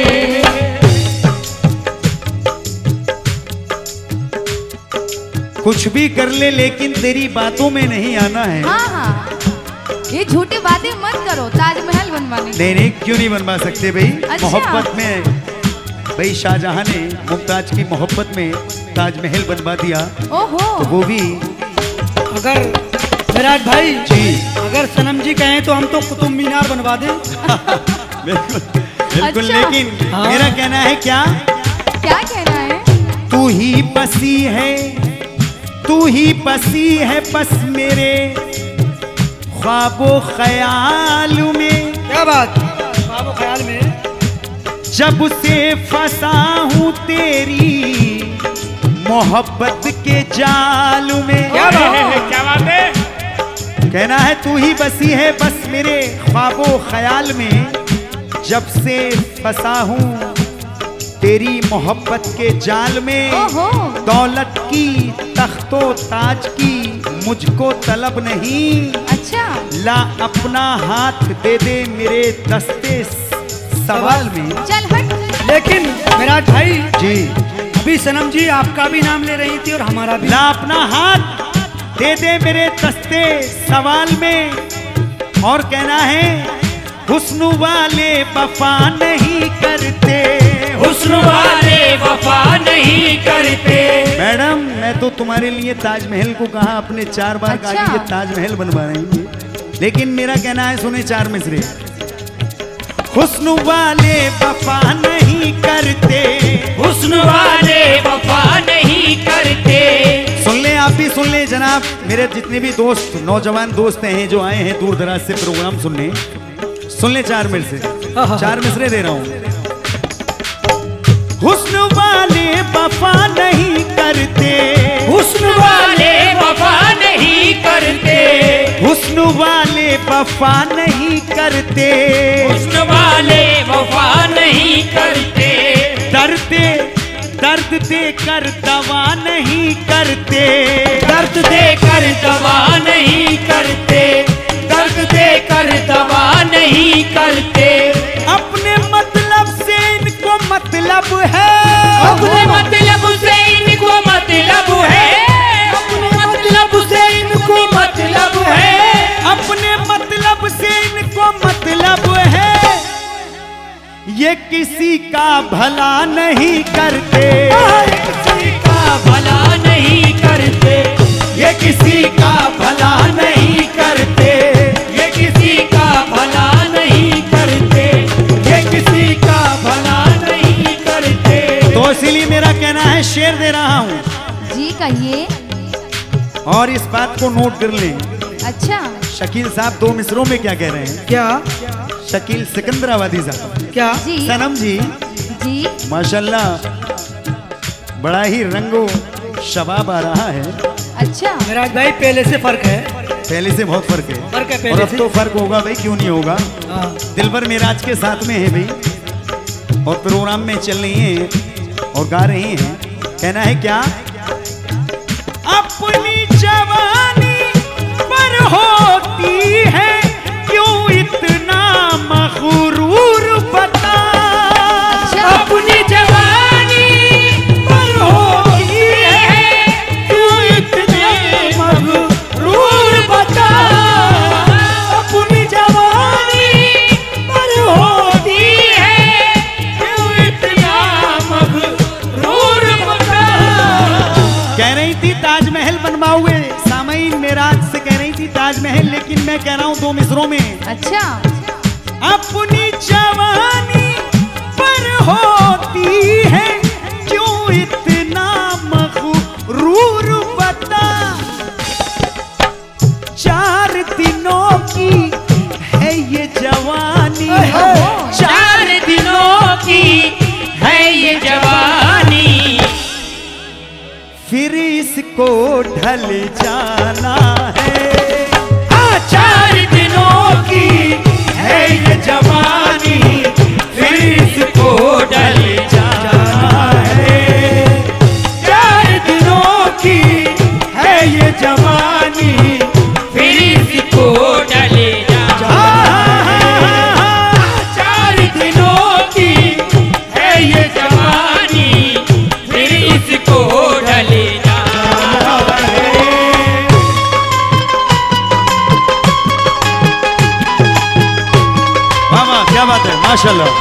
कुछ भी कर ले लेकिन तेरी बातों में नहीं आना है। हाँ हाँ, ये झूठी बातें मत करो ताजमहल बनवाने की। नहीं नहीं, क्यों नहीं बनवा सकते भाई। अच्छा। मोहब्बत में भाई शाहजहां ने मुमताज की मोहब्बत में ताजमहल बनवा दिया, ओहो, तो वो भी। अगर विराट भाई जी अगर सनम जी कहें तो हम तो कुतुब मीनार बनवा दें। बिल्कुल बिल्कुल। अच्छा। लेकिन हाँ। मेरा कहना है क्या, क्या कहना है? तू ही बसी है, तू ही बसी है बस मेरे ख्वाबो ख्याल में। क्या बात, ख्वाबो ख्याल में। जब से फंसा हूँ तेरी मोहब्बत के जाल में। क्या बात है? क्या बात है? कहना है तू ही बसी है बस मेरे ख्वाबो ख्याल में। जब से फंसा हूँ तेरी मोहब्बत के जाल में। ओहो, दौलत की तख्तो ताज की मुझको तलब नहीं। अच्छा, ला अपना हाथ दे दे मेरे दस्ते सवाल में। चल हट। लेकिन विराट भाई जी अभी सनम जी आपका भी नाम ले रही थी और हमारा भी। ला अपना हाथ दे दे मेरे दस्ते सवाल में। और कहना है हुस्न वाले वफा नहीं करते, हुस्न वाले वफा नहीं करते। मैडम मैं तो तुम्हारे लिए ताजमहल को कहा, अपने चार बार कहा अच्छा। कि ये ताजमहल बनवा रही है, लेकिन मेरा कहना है सुने चार मिसरे। हुस्न वाले वफा नहीं करते, हुस्न वाले वफा नहीं करते। सुन ले आप भी सुन ले जनाब, मेरे जितने भी दोस्त नौजवान दोस्त हैं जो आए हैं दूर दराज से प्रोग्राम सुनने, सुन ले चार मिनट से, चार मिसरे दे रहा हूं। हुस्न वाले वफा नहीं करते, हुस्न वाले वफा नहीं करते। हुस्न वाले वफा नहीं करते। हुस्न वाले वफा नहीं करते। दर्द दर्द दे कर दवा नहीं करते, दर्द दे कर दवा नहीं करते। दर्द दे कर दवा नहीं करते। अपने मतलब से इनको मतलब है, अपने मतलब से इनको मतलब है। अपने मतलब से इनको मतलब है। अपने मतलब से इनको मतलब है। ये किसी का भला नहीं करते, किसी का भला नहीं करते। ये किसी का भला नहीं करते, ये किसी का भला नहीं करते, ये किसी का भला नहीं करते। तो इसीलिए मेरा कहना है, शेर दे रहा हूँ जी कहिए। और इस बात को नोट कर लें। अच्छा शकील साहब दो मिसरों में क्या कह रहे हैं? क्या शकील सिकंदराबादी साहब। क्या जी सनम जी जी माशाल्लाह बड़ा ही रंगो शबाब आ रहा है। अच्छा मेराज भाई पहले से फर्क है, पहले से बहुत फर्क है, फर्क है और पहले अब से। तो फर्क होगा भाई, क्यों नहीं होगा। हाँ। दिलबर मेराज के साथ में है भाई, और प्रोग्राम में चल रही हैं और गा रही हैं। कहना है क्या? अपनी जवानी पर होती है क्यों इतना मगरूर बता। अच्छा अपनी जवानी पर होती है क्यों इतने मगरूर बता। अपनी जवानी पर होती है क्यों इतना मगरूर बता। कह रही थी ताजमहल बनवाओगे, सामईन मेराज से कह रही थी ताजमहल, लेकिन मैं कह रहा हूँ दो मिसरों में। अच्छा अपनी जवानी पर होती है क्यों इतना मगरूर बता। चार दिनों की है ये जवानी, चार दिनों की है ये जवानी, फिर इसको ढल जाना है। हाँ चार दिनों की है ये जवानी, फिर इसको डल जाना है। चार दिनों की है ये जवानी, फिर इसको डल जाना है। चार दिनों की है ये जवानी, फिर इसको डल जाना है। वाह वाह क्या बात है, माशाल्लाह।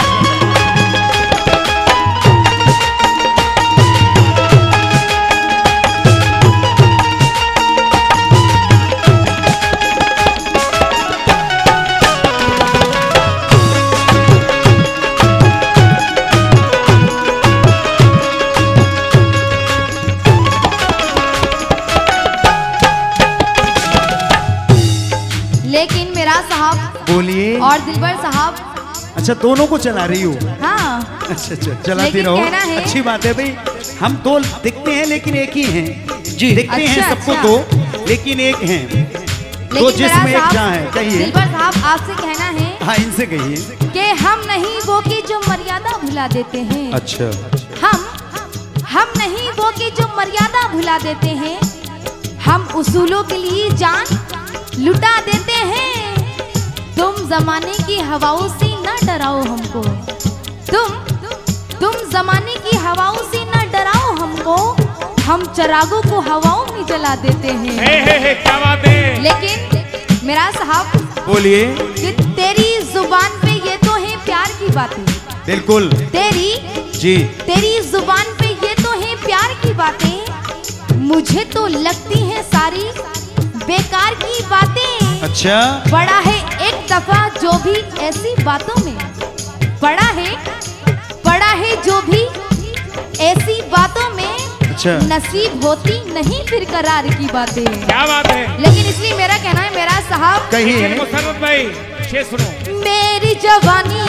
लेकिन मेरा साहब बोलिए। और दिलबर साहब, अच्छा दोनों को चला रही हो? हाँ अच्छा अच्छा चलाती लेकिन रहो, कहना है- अच्छी बात है भाई। हम दो दिखते हैं लेकिन एक ही हैं जी, दिखते हैं अच्छा, सबको अच्छा। दो लेकिन एक हैं। तो लेकिन जिसमें मेरा एक जहाँ साहब, है, कहिए। दिलबर साहब आपसे कहना है हाँ इनसे कहिए। कि हम नहीं वो की जो मर्यादा भुला देते हैं। अच्छा हम हम नहीं वो की जो मर्यादा भुला देते हैं। हम उसूलों के लिए जान लुटा देते हैं। तुम जमाने की हवाओं से न डराओ हमको, तुम तुम जमाने की हवाओं से न डराओ हमको। हम चरागों को हवाओं में जला देते हैं। हे हे हे क्या बात है। लेकिन मेरा साहब बोलिए। कि तेरी जुबान पे ये तो है प्यार की बातें, बिल्कुल तेरी जी। तेरी जुबान पे ये तो है प्यार की बातें। मुझे तो लगती है सारी बेकार की बातें। अच्छा पड़ा है एक दफा जो भी ऐसी बातों में, पड़ा है पड़ा है जो भी ऐसी बातों में। अच्छा नसीब होती नहीं फिर करार की बातें। क्या बात है। लेकिन इसलिए मेरा कहना है मेरा साहब, कहिए। मुसर्रत भाई शेर सुनो। मेरी जवानी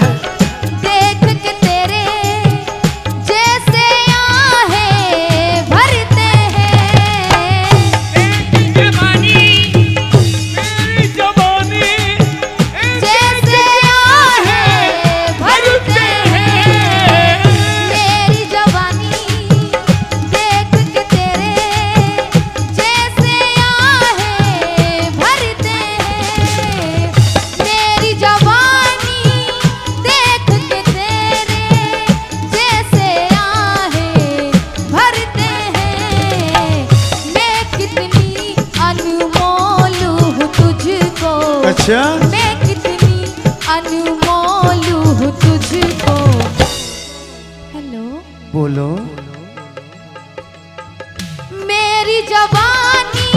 देख के तेरे जैसे आहे भरते हैं। जवानी मेरी जवानी जैसे आहे भरते हैं। मेरी जवानी देख के तेरे जैसे आहे भरते हैं। मेरी जवानी देख के तेरे जैसे आहे भरते हैं। मैं कितनी अनमोल हूँ तुझको, अच्छा मैं कितनी अनमोल हूँ तुझको। हेलो बोलो। मेरी जवानी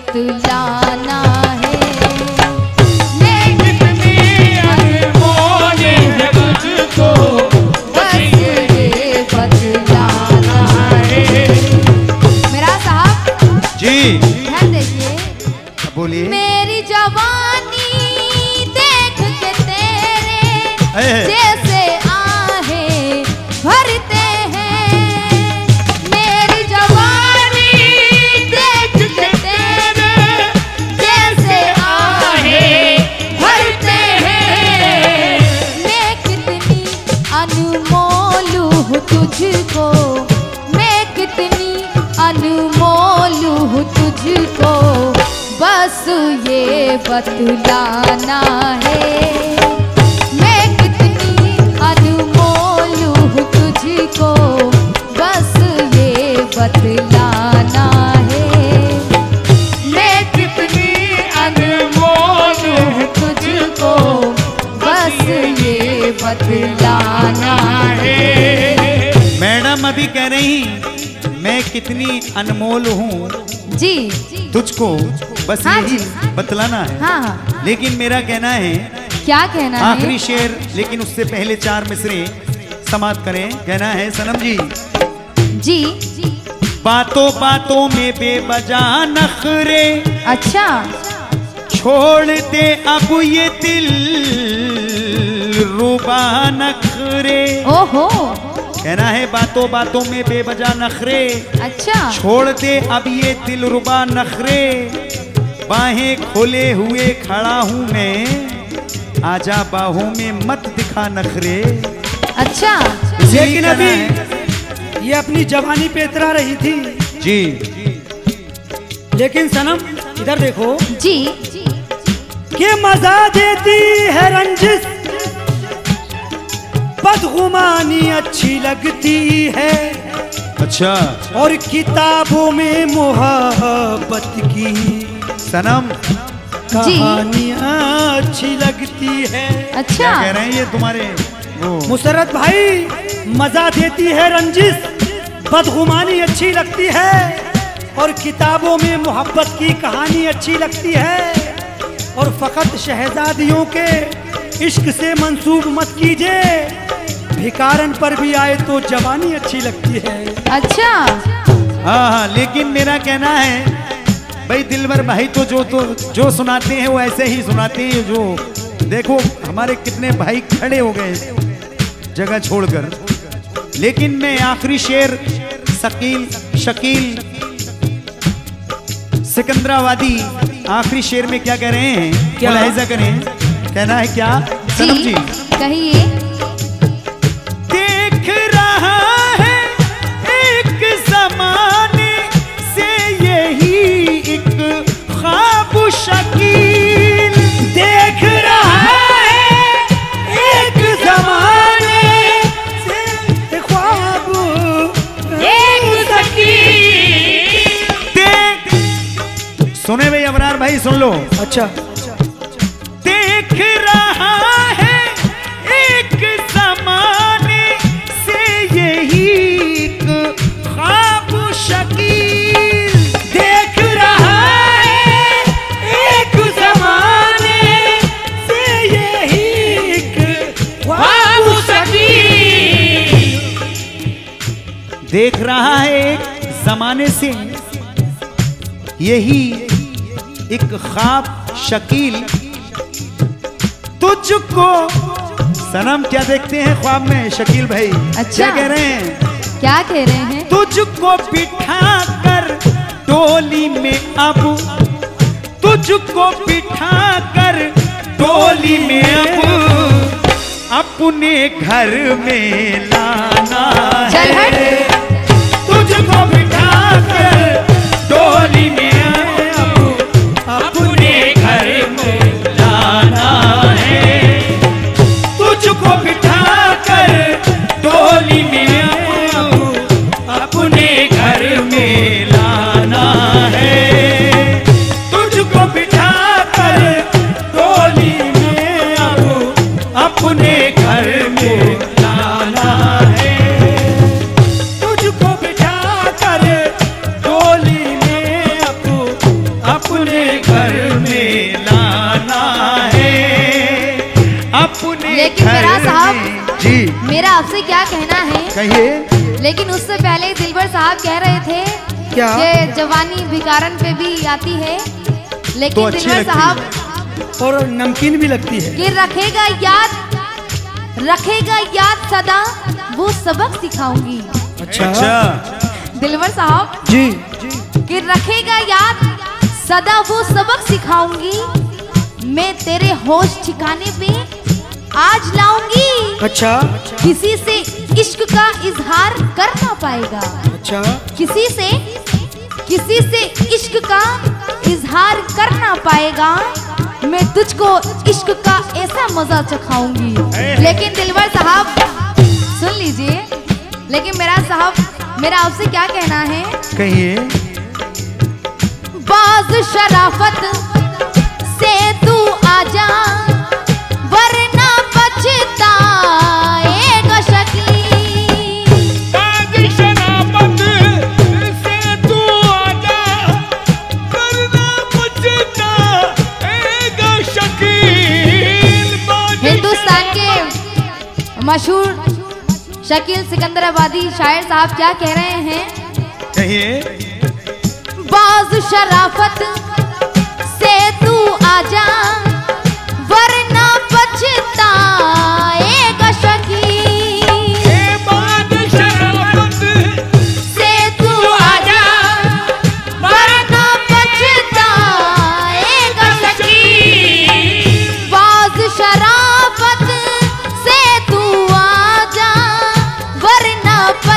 बतलाना है। मैं कितनी अनमोल है तुझको बस ये बतलाना है। मेरा साहब जी ध्यान देखिए, बोलिए। मेरी जवानी देख के तेरे है। जैसे आहे भरते हैं। मेरी जवानी देख के तेरे जैसे आहे भरते हैं। मैं कितनी अनमोल हूँ तुझको, मैं कितनी अनमोल हूँ तुझको, बस ये बतलाना है। मैं कितनी अनमोल हूँ तुझको, बस ये बतलाना है। मैं कितनी अनमोल हूँ तुझको, बस ये बतलाना है। मैडम अभी कह रही मैं कितनी अनमोल हूँ जी तुझको, बस हाँ यही जी। बतलाना है। हाँ हाँ, लेकिन मेरा कहना है क्या कहना है? आखिरी शेर, लेकिन उससे पहले चार मिसरे समाप्त करें। कहना है सनम जी, जी बातों बातों में बेवजह नखरे अच्छा छोड़ दे अब ये दिल रुबा नखरे। ओहो कहना है बातों बातों में बेवजह नखरे अच्छा छोड़ दे अब ये दिल रुबा नखरे। बाहें खोले हुए खड़ा हूँ मैं, आजा बाहों में मत दिखा नखरे। अच्छा इसलिए लेकिन कहना अभी है- ये अपनी जवानी पे इतरा रही थी, जी लेकिन सनम इधर देखो जी कि मजा देती है रंजिश, बदगुमानी अच्छी लगती है, अच्छा और किताबों में मोहब्बत की सनम कहानियाँ अच्छी लगती है। अच्छा क्या कह रहे हैं ये तुम्हारे वो मुसरत भाई, मजा देती है रंजिश, बदगुमानी अच्छी लगती है, और किताबों में मोहब्बत की कहानी अच्छी लगती है, और फकत शहजादियों के इश्क से मंसूब मत कीजिए, भिकारन पर भी आए तो जवानी अच्छी लगती है। अच्छा हाँ हाँ, लेकिन मेरा कहना है भाई दिलबर भाई तो जो तो जो सुनाते हैं वो ऐसे ही सुनाते हैं। जो देखो हमारे कितने भाई खड़े हो गए जगह छोड़कर। लेकिन मैं आखिरी शेर शकील शकील सिकंदराबादी आखिरी शेर में क्या कह रहे हैं, क्या? मुलाहिजा करें। कहना है क्या सनम जी, कहिए। देख रहा है एक जमाने से यही एक ख्वाब शकील। देख रहा है एक जमाने से एक ख्वाब एक देख सुने भाई अबरार भाई सुन लो। अच्छा देख रहा है एक जमाने से यही एक ख्वाब शकील। देख रहा है एक जमाने से यही एक ख्वाब शकील। देख रहा है एक जमाने से यही एक ख्वाब शकील। तुझको सनम क्या देखते हैं ख्वाब में शकील भाई? अच्छा। क्या कह रहे हैं? क्या कह रहे हैं? तुझको बिठा कर डोली में अब, तुझको बिठा कर डोली में अब अपने घर में लाना चल है। हट। तुझको बिठा कर डोली में अब अपने घर में लाना है। तुझको बिठा कर डोली में अब अपने घर में लाना है। तुझको बिठा कर डोली में अब अपने घर में लाना है। तुझको बिठा कर लेकिन मेरा साहब जी मेरा आपसे क्या कहना है, कहिए। लेकिन उससे पहले दिलबर साहब कह रहे थे क्या? कि जवानी भिकारन पे भी आती है, तो लेकिन अच्छी दिलबर लगती साहब और नमकीन भी लगती है। कि रखेगा याद, रखेगा याद सदा वो सबक सिखाऊंगी। अच्छा, अच्छा दिलबर साहब जी कि रखेगा याद सदा वो सबक सिखाऊंगी, मैं तेरे होश ठिकाने पे आज लाऊंगी। अच्छा किसी से इश्क का इजहार कर ना पाएगा, अच्छा किसी से किसी से इश्क का इजहार कर ना पाएगा, मैं तुझको इश्क का ऐसा मजा चखाऊंगी। लेकिन दिलबर साहब सुन लीजिए, लेकिन मेरा साहब मेरा आपसे क्या कहना है, कहिए। बाज शराफत से तू आजा वरना पछताएगा शकील। बाज शराफत से तू आजा वरना पछताएगा शकील। हिंदुस्तान के मशहूर शकील सिकंदराबादी शायर साहब क्या कह रहे हैं, कहिए। बाज शराफत से तू आजा वरना पछताएगा शकील। बाज शराफत से तू आजा वरना पछताएगा शकील। बाज शराफत से तू आजा वरना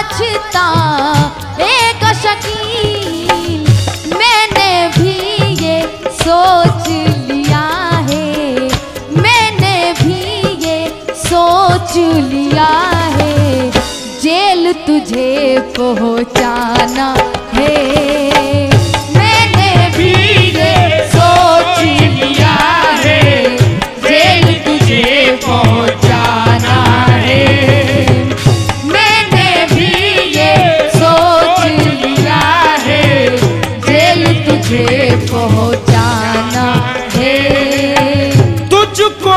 पछताएगा शकील। मैंने भी ये सोच लिया है, मैंने भी ये सोच लिया है, जेल तुझे पहुंचाना है। मैंने भी ये सोच लिया है, जेल तुझे पहुंचाना है। मैंने भी ये सोच लिया है, जेल तुझे पहुंचाना है। तुझको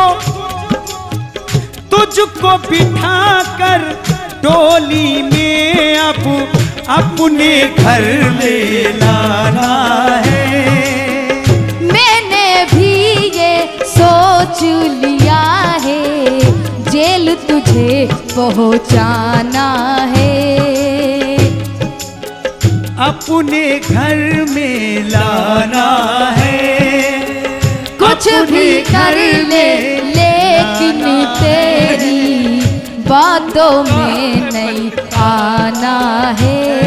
तुझको बिठा कर डोली में अब अपने घर ले लाना है। मैंने भी ये सोच लिया है, जेल तुझे पहुंचाना है। अपने घर में लाना है। कुछ भी कर ले लेकिन तेरी बातों में नहीं आना है।